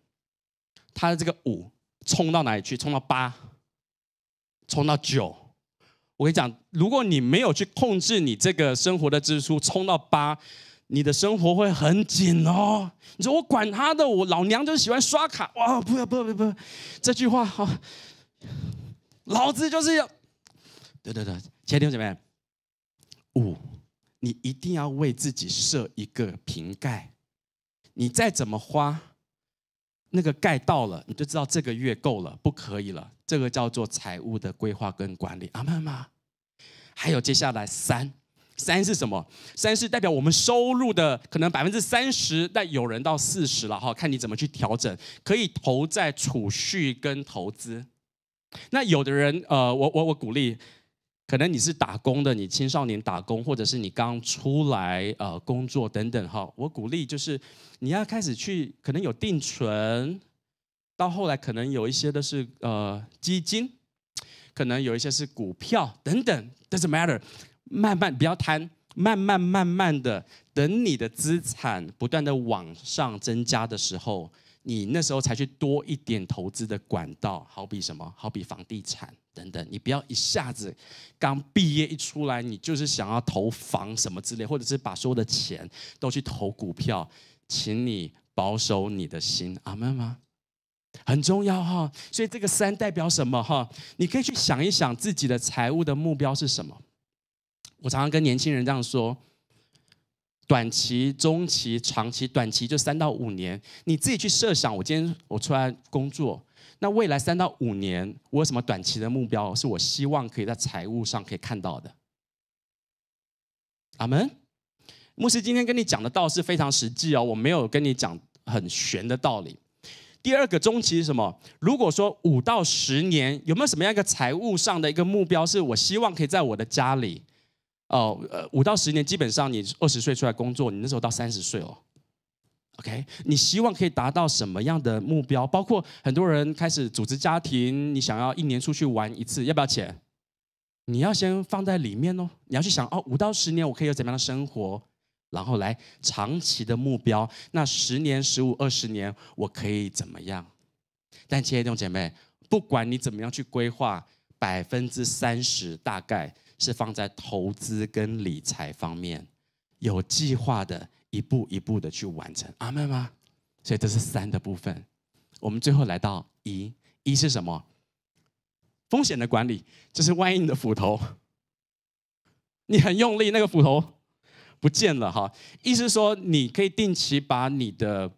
他的这个5冲到哪里去？冲到8，冲到9， 我跟你讲，如果你没有去控制你这个生活的支出，冲到8，你的生活会很紧哦。你说我管他的，我老娘就是喜欢刷卡。哇，不，这句话好，老子就是要，对，亲爱的弟兄姐妹，5，你一定要为自己设一个瓶盖，你再怎么花，那个盖到了，你就知道这个月够了，不可以了。这个叫做财务的规划跟管理，阿们吗？还有接下来3是什么？3是代表我们收入的可能30%，但有人到40%了哈，看你怎么去调整，可以投在储蓄跟投资。那有的人，我鼓励，可能你是打工的，你青少年打工，或者是你刚出来工作等等哈，我鼓励就是你要开始去，可能有定存，到后来可能有一些的是基金，可能有一些是股票等等 ，doesn't matter。慢慢不要贪，慢慢的，等你的资产不断的往上增加的时候，你那时候才去多一点投资的管道，好比什么？好比房地产等等。你不要一下子刚毕业一出来，你就是想要投房什么之类，或者是把所有的钱都去投股票，请你保守你的心，阿们吗？很重要哈。所以这个3代表什么哈？你可以去想一想自己的财务的目标是什么。我常常跟年轻人这样说：短期、中期、长期。短期就3到5年，你自己去设想。我今天我出来工作，那未来3到5年，我有什么短期的目标？是我希望可以在财务上可以看到的。阿们。牧师今天跟你讲的道是非常实际哦，我没有跟你讲很玄的道理。第2个中期是什么？如果说5到10年，有没有什么样一个财务上的一个目标，是我希望可以在我的家里？5到10年，基本上你20岁出来工作，你那时候到30岁哦。OK， 你希望可以达到什么样的目标？包括很多人开始组织家庭，你想要1年出去玩1次，要不要钱？你要先放在里面哦。你要去想5到10年我可以有怎么样的生活，然后来长期的目标。那10年、15、20年我可以怎么样？但亲爱的弟兄姐妹，不管你怎么样去规划，30%大概是放在投资跟理财方面，有计划的一步一步的去完成，阿们吗？所以这是3的部分。我们最后来到1是什么？风险的管理，就是万一你的斧头，你很用力，那个斧头不见了哈。意思是说，你可以定期把你的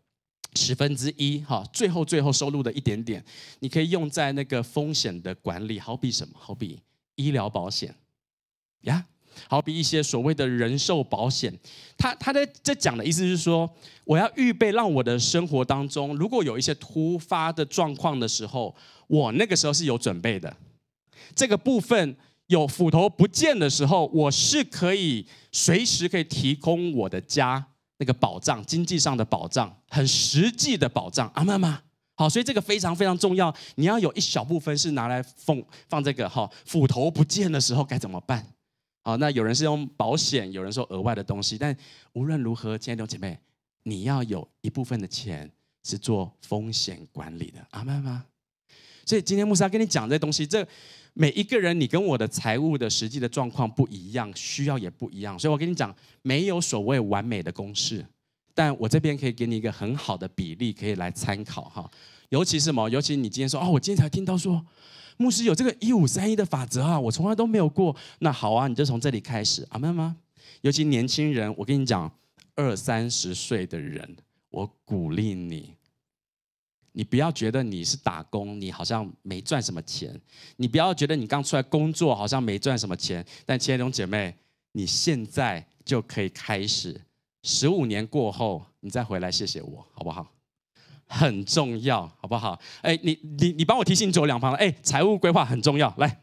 1/10哈，最后收入的一点点，你可以用在那个风险的管理，好比什么？好比医疗保险。呀，好比一些所谓的人寿保险，他在这讲的意思是说，我要预备让我的生活当中，如果有一些突发的状况的时候，我那个时候是有准备的。这个部分有斧头不见的时候，我是可以随时可以提供我的家那个保障，经济上的保障，很实际的保障，阿们吗？好，所以这个非常非常重要。你要有一小部分是拿来放这个哈，斧头不见的时候该怎么办？好，那有人是用保险，有人说额外的东西，但无论如何，亲爱的姐妹，你要有一部分的钱是做风险管理的，阿们吗？所以今天牧师要跟你讲这东西，这每一个人你跟我的财务的实际的状况不一样，需要也不一样，所以我跟你讲，没有所谓完美的公式，但我这边可以给你一个很好的比例，可以来参考哈。尤其是什么？尤其你今天说我今天才听到说，牧师有这个1531的法则啊，我从来都没有过。那好啊，你就从这里开始，阿们吗？尤其年轻人，我跟你讲，20、30岁的人，我鼓励你，你不要觉得你是打工，你好像没赚什么钱；你不要觉得你刚出来工作好像没赚什么钱。但亲爱的姐妹，你现在就可以开始，15年过后，你再回来谢谢我，好不好？很重要，好不好？哎，你帮我提醒左两旁，哎，财务规划很重要，来，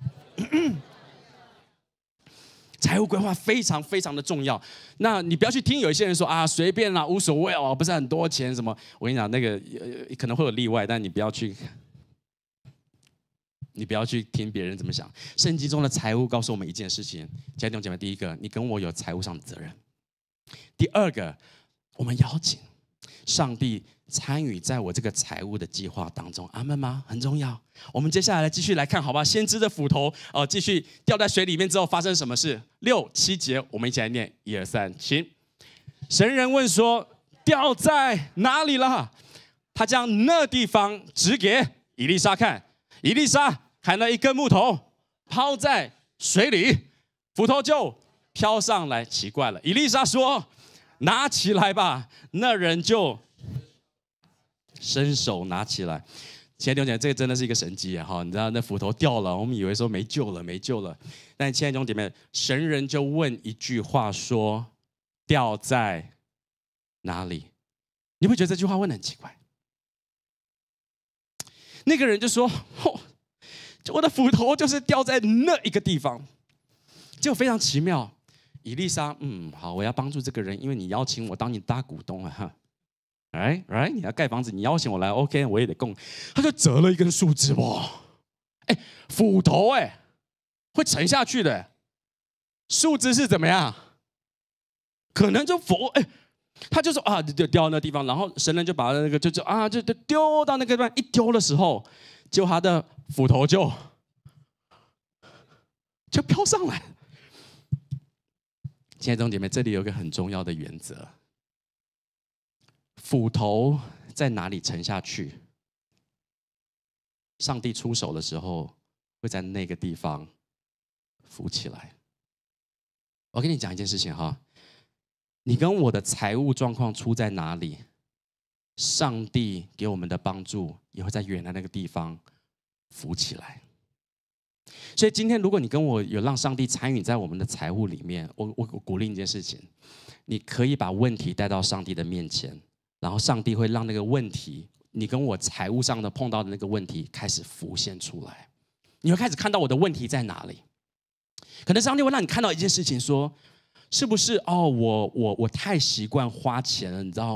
财务规划非常非常的重要。那你不要去听有一些人说随便啦，无所谓哦，不是很多钱什么。我跟你讲，那个可能会有例外，但你不要去听别人怎么想。圣经中的财务告诉我们一件事情，亲爱的弟兄姐妹，第一个，你跟我有财务上的责任；第二个，我们要紧。 上帝参与在我这个财务的计划当中，阿们吗？很重要。我们接下来继续来看，好吧？先知的斧头继续掉在水里面之后发生什么事？6、7节，我们一起来念，1、2、3，请。神人问说：掉在哪里了？他将那地方指给以利沙看，以利沙砍了一根木头，抛在水里，斧头就飘上来。奇怪了，以利沙说：拿起来吧。那人就伸手拿起来。亲爱的弟兄姐妹，这个真的是一个神迹啊！你知道那斧头掉了，我们以为说没救了，没救了。但亲爱的弟兄姐妹，神人就问一句话说：掉在哪里？你会觉得这句话问得很奇怪？那个人就说：我的斧头就是掉在那一个地方。结果非常奇妙，以利沙，好，我要帮助这个人，因为你邀请我当你大股东啊，right，你要盖房子，你邀请我来 ，OK， 我也得供。他就折了一根树枝，哇，斧头会沉下去的，树枝是怎么样？可能就他就说就掉到那地方，然后神人就把那个就丢到那个地方，一丢的时候，就他的斧头就飘上来。亲爱的弟兄姐妹，这里有一个很重要的原则：斧头在哪里沉下去，上帝出手的时候会在那个地方浮起来。我跟你讲一件事情哈。你跟我的财务状况出在哪里，上帝给我们的帮助也会在原来那个地方浮起来。所以今天如果你跟我有让上帝参与在我们的财务里面，我鼓励一件事情，你可以把问题带到上帝的面前，然后上帝会让那个问题，你跟我财务上的碰到的那个问题开始浮现出来，你会开始看到我的问题在哪里。可能上帝会让你看到一件事情说，是不是我太习惯花钱了，你知道，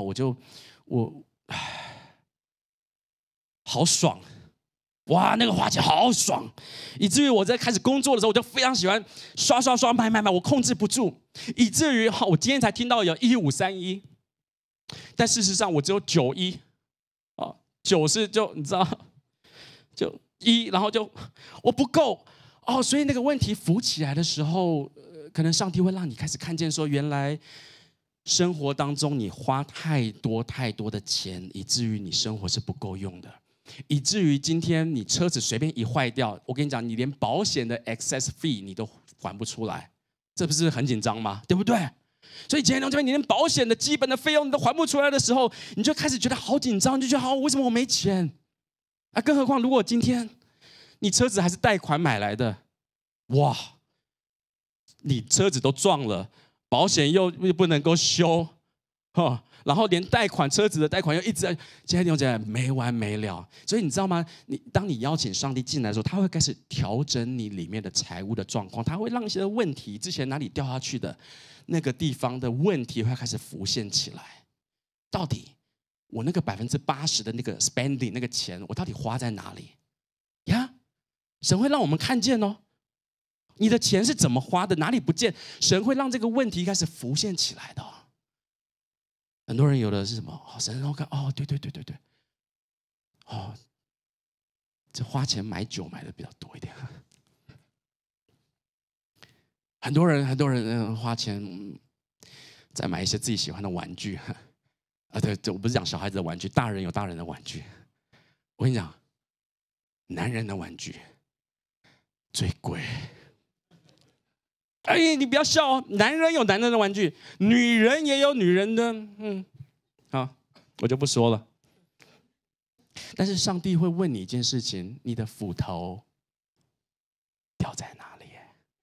好爽，哇，那个花钱好爽，以至于我在开始工作的时候，我就非常喜欢刷买，我控制不住，以至于我今天才听到有1531，但事实上我只有91， 9是就你知道就1，然后就我不够所以那个问题浮起来的时候，可能上帝会让你开始看见说，原来生活当中你花太多的钱，以至于你生活是不够用的，以至于今天你车子随便一坏掉，我跟你讲，你连保险的 excess fee 你都还不出来，这不是很紧张吗？对不对？所以今天这边你连保险的基本的费用你都还不出来的时候，你就开始觉得好紧张，就觉得为什么我没钱？更何况如果今天你车子还是贷款买来的，哇！你车子都撞了，保险又不能够修，然后连贷款车子的贷款又一直在，今天弟兄姐妹没完没了。所以你知道吗？当你邀请上帝进来的时候，他会开始调整你里面的财务的状况，他会让一些问题之前哪里掉下去的那个地方的问题会开始浮现起来。到底我那个80%的那个 spending 那个钱，我到底花在哪里呀？神会让我们看见你的钱是怎么花的，哪里不见，神会让这个问题开始浮现起来的。很多人有的是什么？神让我看，对，这花钱买酒买的比较多一点。很多人花钱再买一些自己喜欢的玩具。对，我不是讲小孩子的玩具，大人有大人的玩具。我跟你讲，男人的玩具最贵。你不要笑男人有男人的玩具，女人也有女人的，好，我就不说了。但是上帝会问你一件事情：你的斧头掉在哪里？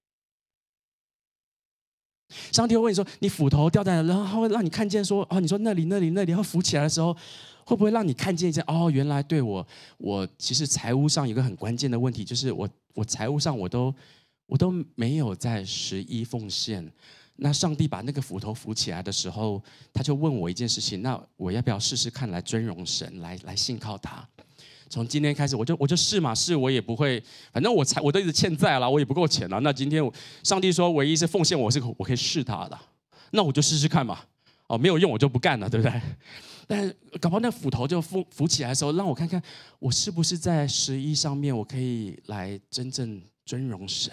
上帝会问你说：你斧头掉在哪里？然后他会让你看见说：你说那里，然后浮起来的时候，会不会让你看见一件原来对我其实财务上有一个很关键的问题，就是我财务上我都没有在11奉献。那上帝把那个斧头扶起来的时候，他就问我一件事情：那我要不要试试看来尊荣神，来信靠他？从今天开始，我就试嘛，试我也不会，反正我都一直欠债了，我也不够钱了。那今天上帝说，唯一是奉献我可以试他的，那我就试试看嘛。 哦，没有用我就不干了，对不对？但是搞不好那斧头就浮起来的时候，让我看看我是不是在11上面，我可以来真正尊荣神。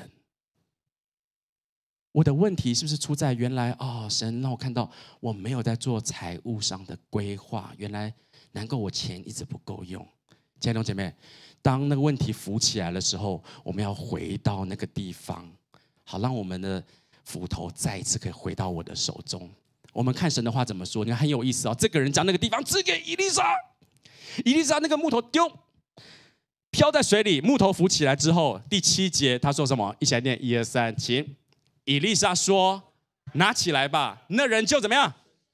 我的问题是不是出在原来神让我看到我没有在做财务上的规划，原来难怪我钱一直不够用。亲爱的弟兄姐妹，当那个问题浮起来的时候，我们要回到那个地方，好让我们的斧头再一次可以回到我的手中。我们看神的话怎么说？你看很有意思哦。这个人将那个地方指给以利沙，以利沙那个木头丢，飘在水里，木头浮起来之后，第7节他说什么？一起来念，1、2、3，请。以利沙说：“拿起来吧。”那人就怎么样？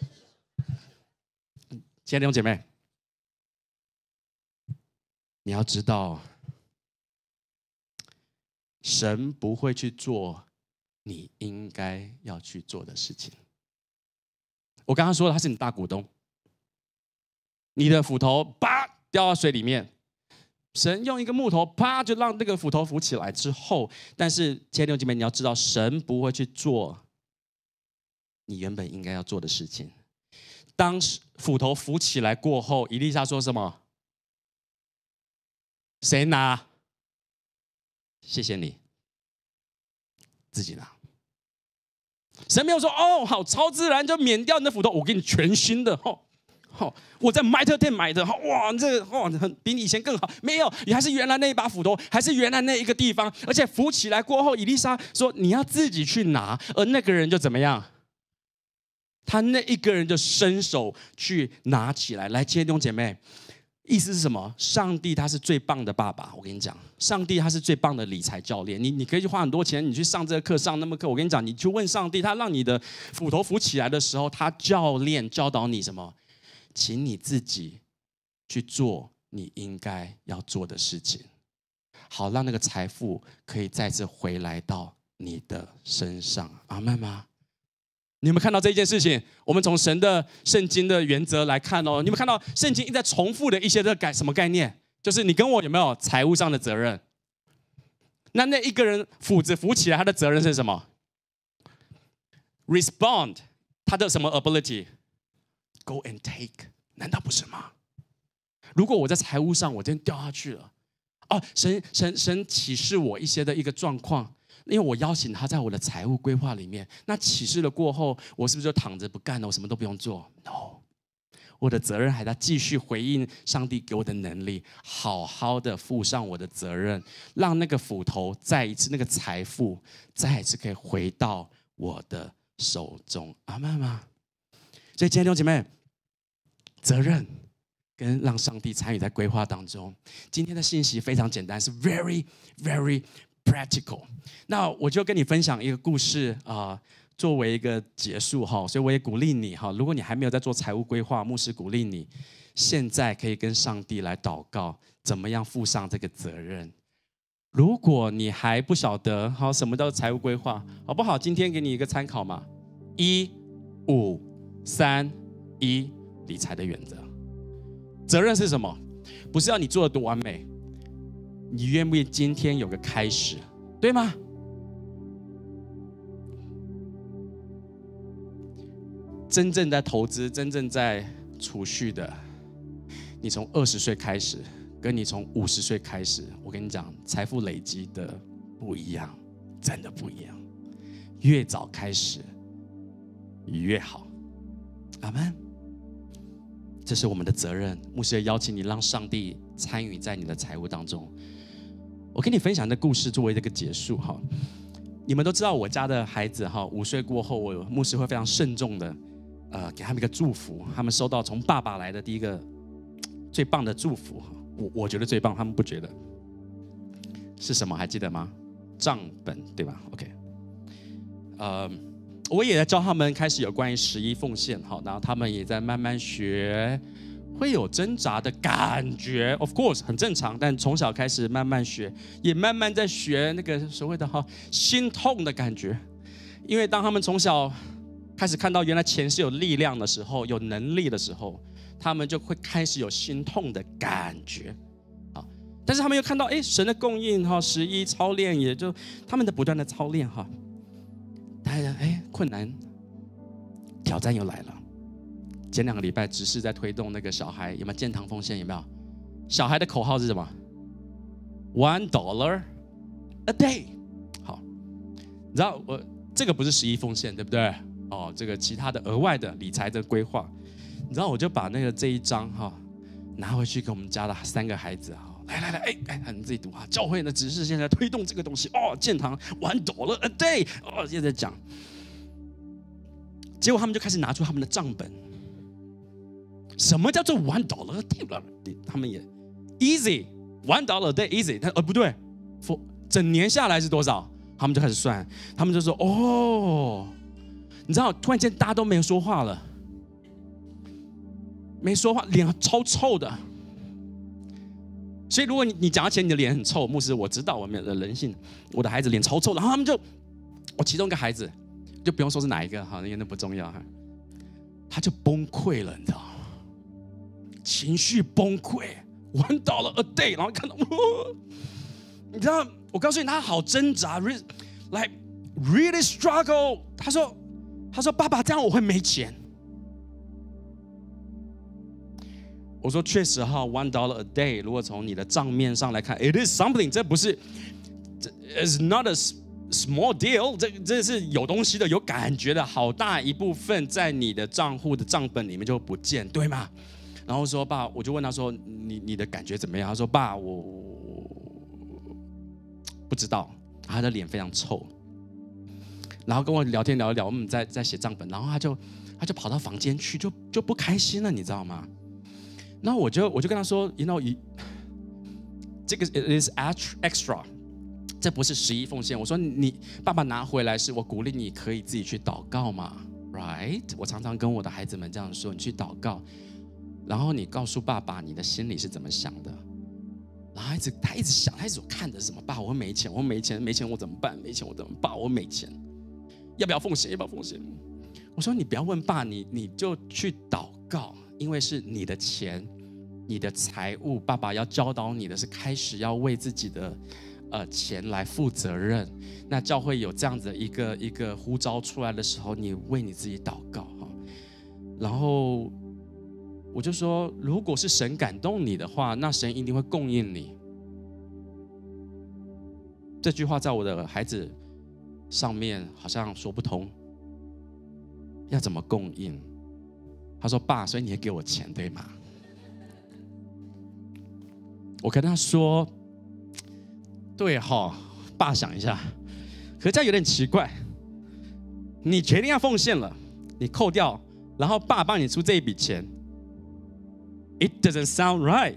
亲爱的弟兄姐妹，你要知道，神不会去做你应该要去做的事情。我刚刚说了，他是你大股东，你的斧头啪掉到水里面，神用一个木头啪就让那个斧头浮起来之后，但是亲爱的弟兄姐妹，你要知道，神不会去做你原本应该要做的事情。当斧头浮起来过后，以利沙说什么？谁拿？谢谢你，自己拿。神没有说好，超自然就免掉你的斧头，我给你全新的我在 Mitre 10买的，哇，这个比你以前更好。没有，还是原来那一把斧头，还是原来那一个地方，而且浮起来过后，以利沙说你要自己去拿，而那个人就怎么样？他那一个人就伸手去拿起来。来，亲爱的弟兄姐妹，意思是什么？上帝他是最棒的爸爸，我跟你讲，上帝他是最棒的理财教练。你可以去花很多钱，你去上这个课，上那么课。我跟你讲，你去问上帝，他让你的斧头浮起来的时候，他教导你什么？请你自己去做你应该要做的事情，好让那个财富可以再次回来到你的身上。阿们吗？你有没有看到这一件事情？我们从神的圣经的原则来看哦，你有没有看到圣经一直在重复的一些什么概念？就是你跟我有没有财务上的责任？那一个人斧子浮起来，他的责任是什么 ？Respond， 他的什么 ability？Go and take， 难道不是吗？如果我在财务上我真掉下去了，神启示我一些的一个状况，因为我邀请他在我的财务规划里面，那启示了过后，我是不是就躺着不干了？我什么都不用做 ？No， 我的责任还在继续回应上帝给我的能力，好好的负上我的责任，让那个斧头再一次，那个财富再一次可以回到我的手中。阿们吗？所以今天弟兄姐妹，责任跟让上帝参与在规划当中。今天的信息非常简单，是 very very practical。那我就跟你分享一个故事作为一个结束哈。所以我也鼓励你哈，如果你还没有在做财务规划，牧师鼓励你现在可以跟上帝来祷告，怎么样负上这个责任。如果你还不晓得什么叫财务规划，好不好？今天给你一个参考嘛，1、5、3、1，理财的原则。责任是什么？不是要你做得多完美，你愿不愿意今天有个开始，对吗？真正在投资、真正在储蓄的，你从20岁开始，跟你从50岁开始，我跟你讲，财富累积的不一样，真的不一样。越早开始越好。阿们。这是我们的责任。牧师也邀请你，让上帝参与在你的财务当中。我跟你分享的故事作为这个结束哈。你们都知道我家的孩子5岁过后，我牧师会非常慎重的给他们一个祝福。他们收到从爸爸来的第一个最棒的祝福，我觉得最棒，他们不觉得是什么？还记得吗？账本，对吧 ？OK， 我也在教他们开始有关于11奉献，然后他们也在慢慢学，会有挣扎的感觉 ，of course 很正常。但从小开始慢慢学，也慢慢在学那个所谓的心痛的感觉。因为当他们从小开始看到原来钱是有力量的时候，有能力的时候，他们就会开始有心痛的感觉。但是他们又看到神的供应11操练，也就他们的不断的操练但是困难挑战又来了。 前2个礼拜执事在推动那个小孩有没有建堂奉献？有没有？小孩的口号是什么？$1 a day。好，你知道这个不是11奉献，对不对？哦，这个其他的额外的理财的规划，你知道我就把这一章拿回去给我们家的3个孩子来，你自己读啊。教会的执事现在推动这个东西建堂$1 a day 现在讲，结果他们就开始拿出他们的账本。什么叫做$1 a day？ 他们也 easy $1 a day easy， 不对，整年下来是多少？他们就开始算，他们就说你知道，突然间大家都没有说话了，没说话，脸超臭的。所以如果你讲到钱，你的脸很臭，牧师我知道，我们的人性，我的孩子脸超臭，然后他们就，我其中一个孩子就不用说是哪一个因为那不重要他就崩溃了，你知道，情绪崩溃，$1 a day， 然后看到你知道，我告诉你，他好挣扎 ，like really struggle。他说爸爸，这样我会没钱。我说确实$1 a day， 如果从你的账面上来看 ，it is something， 这不是 ，is not a small deal， 这是有东西的，有感觉的，好大一部分在你的账户的账本里面就不见，对吗？然后说爸，我就问他说你的感觉怎么样？他说爸，我不知道，他的脸非常臭，然后跟我聊天聊一聊，我们在写账本，然后他就跑到房间去，就不开心了，你知道吗？然后我就跟他说 ，you know， 这个 is extra， 这不是11奉献。我说你爸爸拿回来是我鼓励你可以自己去祷告嘛 ，right？ 我常常跟我的孩子们这样说，你去祷告，然后你告诉爸爸你的心里是怎么想的。然后他一直想，他一直看着什么？爸，我没钱，没钱我怎么办？没钱我怎么办？我没钱，要不要奉献？要不要奉献？我说你不要问爸，你就去祷告。因为是你的钱，你的财物，爸爸要教导你的是开始要为自己的钱来负责任。那教会有这样子一个呼召出来的时候，你为你自己祷告然后我就说，如果是神感动你的话，那神一定会供应你。这句话在我的孩子上面好像说不通，要怎么供应？他说：“爸，所以你也给我钱，对吗？”我跟他说：“对爸想一下，可是这样有点奇怪。你决定要奉献了，你扣掉，然后爸帮你出这一笔钱 ，it doesn't sound right。”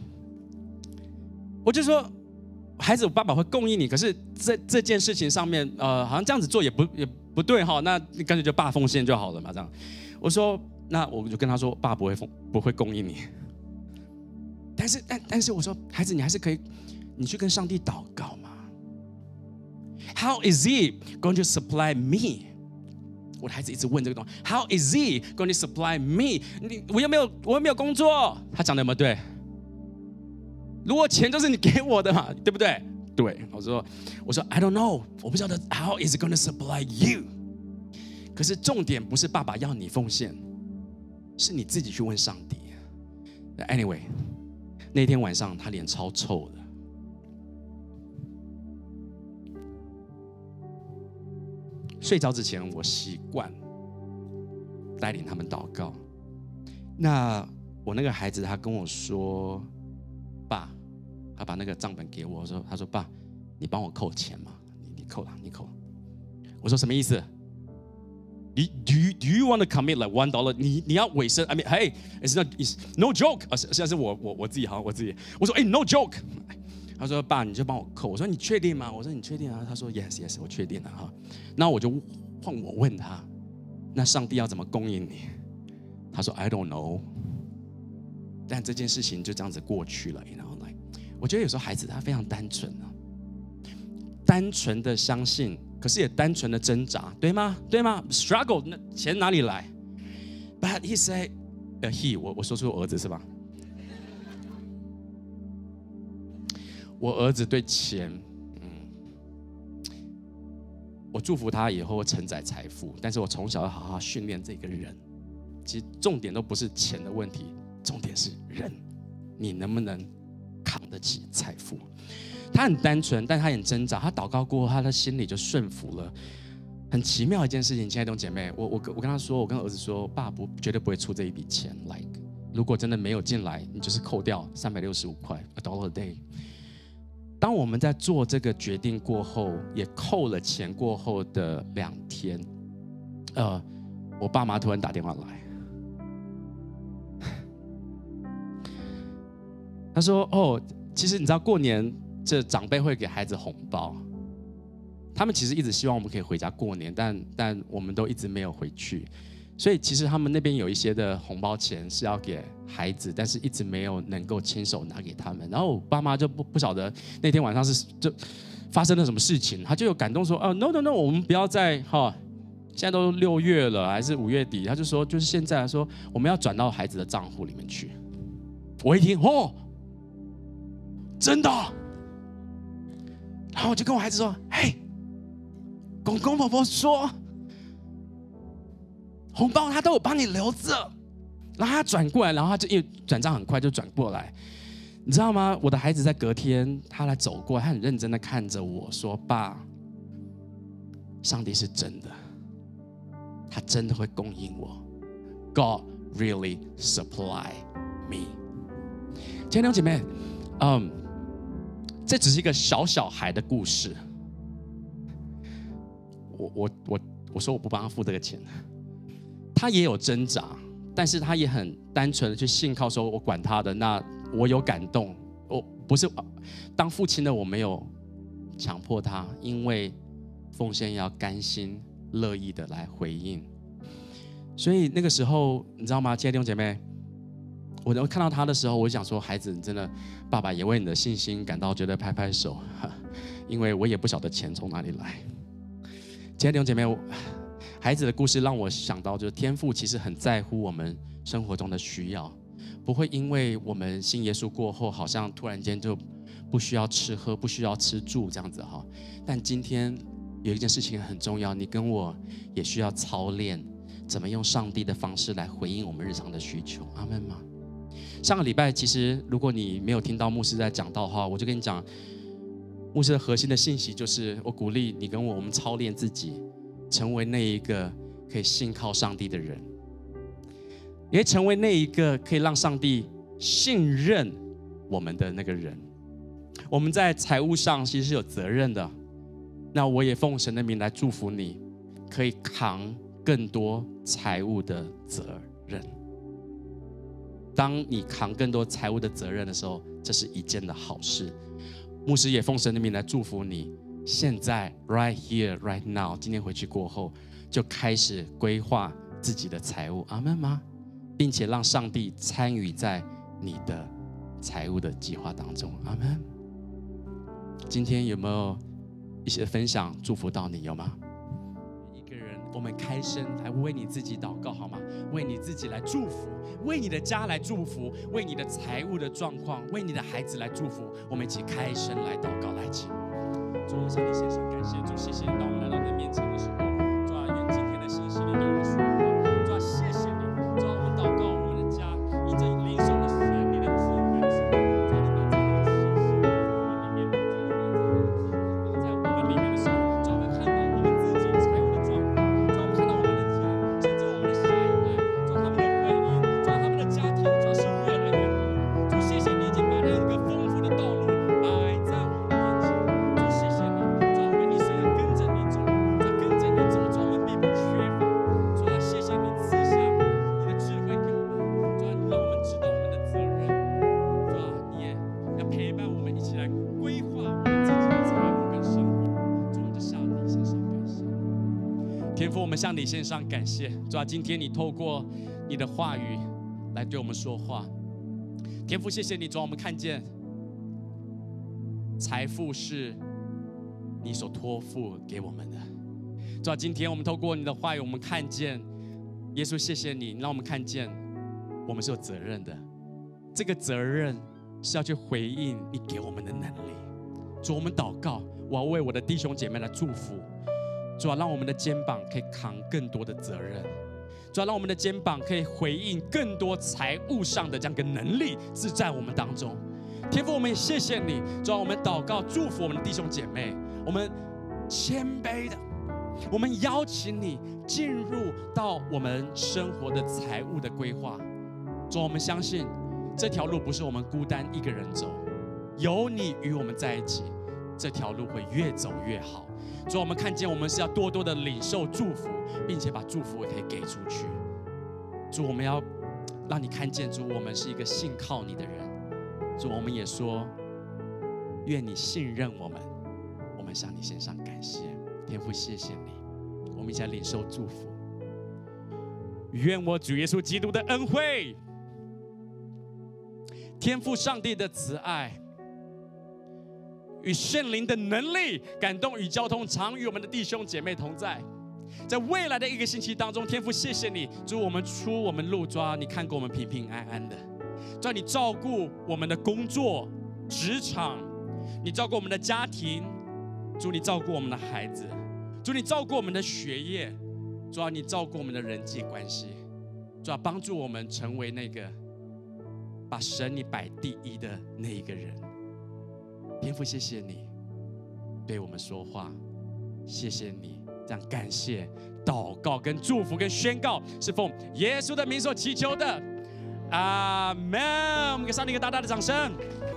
我就说：“孩子，我爸爸会供应你，可是这件事情上面，好像这样子做也不对那你干脆就爸奉献就好了嘛，这样。”我说。那我就跟他说，爸不会供应你，但是我说，孩子，你还是可以，你去跟上帝祷告嘛。How is he going to supply me？ 我的孩子一直问这个东西 ，How is he going to supply me？ 我又没有工作，他讲的有没有对？如果钱就是你给我的嘛，对不对？对，我说 I don't know， 我不晓得 How is he going to supply you？ 可是重点不是爸爸要你奉献。是你自己去问上帝。Anyway， 那天晚上他脸超臭的。睡着之前，我习惯带领他们祷告。那我那个孩子他跟我说：“爸，他把那个账本给我，他说爸，你帮我扣钱嘛？你扣了，你扣。”我说什么意思？Do you want to commit like $1？ 你要委身 ？I mean, hey, it's no joke。现在是我自己我自己。我说no joke。他说爸，你就帮我扣。我说你确定吗？我说你确定啊？他说 yes， 我确定了那我就换我问他，那上帝要怎么供应你？他说 I don't know。但这件事情就这样子过去了。我觉得有时候孩子他非常单纯单纯的相信。可是也单纯的挣扎，对吗 ？Struggle， 那钱哪里来 ？But he said， 我说出我儿子是吧？我儿子对钱，我祝福他以后承载财富，但是我从小要好好训练这个人， 其实重点都不是钱的问题，重点是人，你能不能扛得起财富？他很单纯，但他很挣扎。他祷告过后，他的心里就顺服了。很奇妙的一件事情，亲爱的弟兄姐妹，我跟他说，我跟儿子说，爸绝对不会出这一笔钱。如果真的没有进来，你就是扣掉365块$1 a day。当我们在做这个决定过后，也扣了钱过后的2天，我爸妈突然打电话来，他说：“哦，其实你知道过年这长辈会给孩子红包。”他们其实一直希望我们可以回家过年，但我们都一直没有回去，所以其实他们那边有一些的红包钱是要给孩子，但是一直没有能够亲手拿给他们。然后我爸妈就不晓得那天晚上就发生了什么事情，他就有感动说：“哦 ，no， 我们不要再现在都6月了，还是5月底。”他就说，就是现在说我们要转到孩子的账户里面去。我一听，真的，然后我就跟我孩子说：“嘿。”公公婆婆说，红包他都有帮你留着，然后他转过来，然后他就因为转账很快就转过来，你知道吗？我的孩子在隔天他来走过来，他很认真的看着我说：“爸，上帝是真的，他真的会供应我 ，God really supply me。”亲爱的弟兄姐妹，这只是一个小孩的故事。我说我不帮他付这个钱，他也有挣扎，但是他也很单纯的去信靠说，我管他的。那我有感动，我不是当父亲的，我没有强迫他，因为奉献要甘心乐意的来回应。所以那个时候，你知道吗，亲爱的弟兄姐妹，我看到他的时候，我就想说，孩子，你真的，爸爸也为你的信心感到觉得拍拍手，因为我也不晓得钱从哪里来。亲爱的弟兄姐妹，孩子的故事让我想到，就是天父其实很在乎我们生活中的需要，不会因为我们信耶稣过后，好像突然间就不需要吃喝，不需要吃住这样子哈。但今天有一件事情很重要，你跟我也需要操练，怎么用上帝的方式来回应我们日常的需求。阿们吗？上个礼拜，其实如果你没有听到牧师在讲道的话，我就跟你讲。牧师的核心的信息就是，我鼓励你跟我们操练自己，成为那一个可以信靠上帝的人，也成为那一个可以让上帝信任我们的那个人。我们在财务上其实是有责任的，那我也奉神的名来祝福你，可以扛更多财务的责任。当你扛更多财务的责任的时候，这是一件的好事。牧师也奉神的名来祝福你，现在 right here right now， 今天回去过后就开始规划自己的财务，阿们吗？并且让上帝参与在你的财务的计划当中，阿们。今天有没有一些分享祝福到你？有吗？一个人，我们开声来为你自己祷告好吗？为你自己来祝福，为你的家来祝福，为你的财务的状况，为你的孩子来祝福。我们一起开声来祷告，来请主，我们向你献上感谢。主，谢谢你，当我们来到你的面前的时候，主啊，愿今天的信息你对我们说话。主啊，谢谢你。主啊，我们祷告我们的家，因着领受的神，你的智慧的时候，主啊，你把这个气息放在我们里面的时候，主啊，我们看到我们自己财务的状况，主啊，我们看到我们的家，甚至我们的下一代，主啊，他们的婚姻，主啊，他们的家庭，主啊，是越来越好。主，谢谢你已经把那个丰富的道路摆在我们面前。主，谢谢你，主啊，我们一生跟着你走，主啊，跟着你走，主啊，我们并不缺乏。主啊，谢谢你赐下你的智慧给我们，主啊，你让我们知道我们的责任，主啊，你也要陪伴我们一起来规划我们自己的财务跟生活。主，我们就向你献上感谢。天父，我们向你献上感谢。主啊，今天你透过你的话语来对我们说话。天父，谢谢你，主啊，我们看见财富是你所托付给我们的。主啊，今天我们透过你的话语，我们看见耶稣，谢谢你，让我们看见我们是有责任的。这个责任是要去回应你给我们的能力。主，我们祷告，我要为我的弟兄姐妹来祝福。主啊，让我们的肩膀可以扛更多的责任。 主要让我们的肩膀可以回应更多财务上的这样一个能力自在我们当中。天父，我们也谢谢你，主要我们祷告祝福我们的弟兄姐妹，我们谦卑的，我们邀请你进入到我们生活的财务的规划。主，我们相信这条路不是我们孤单一个人走，有你与我们在一起，这条路会越走越好。主，我们看见我们是要多多的领受祝福，并且把祝福也可以给出去。主，我们要让你看见，主，我们是一个信靠你的人。主，我们也说，愿你信任我们，我们向你献上感谢。天父，谢谢你，我们一起来领受祝福。愿我主耶稣基督的恩惠，天父上帝的慈爱，与圣灵的能力感动与交通，常与我们的弟兄姐妹同在。在未来的一个星期当中，天父谢谢你，主，我们出我们入，主啊，你看给我们平平安安的，主啊，你照顾我们的工作职场，你照顾我们的家庭，主，你照顾我们的孩子，主，你照顾我们的学业，主啊，你照顾我们的人际关系，主啊，帮助我们成为那个把神你摆第一的那一个人。天父，谢谢你对我们说话，谢谢你这样感谢、祷告、跟祝福、跟宣告，是奉耶稣的名所祈求的，阿门。我们给上帝一个大大的掌声。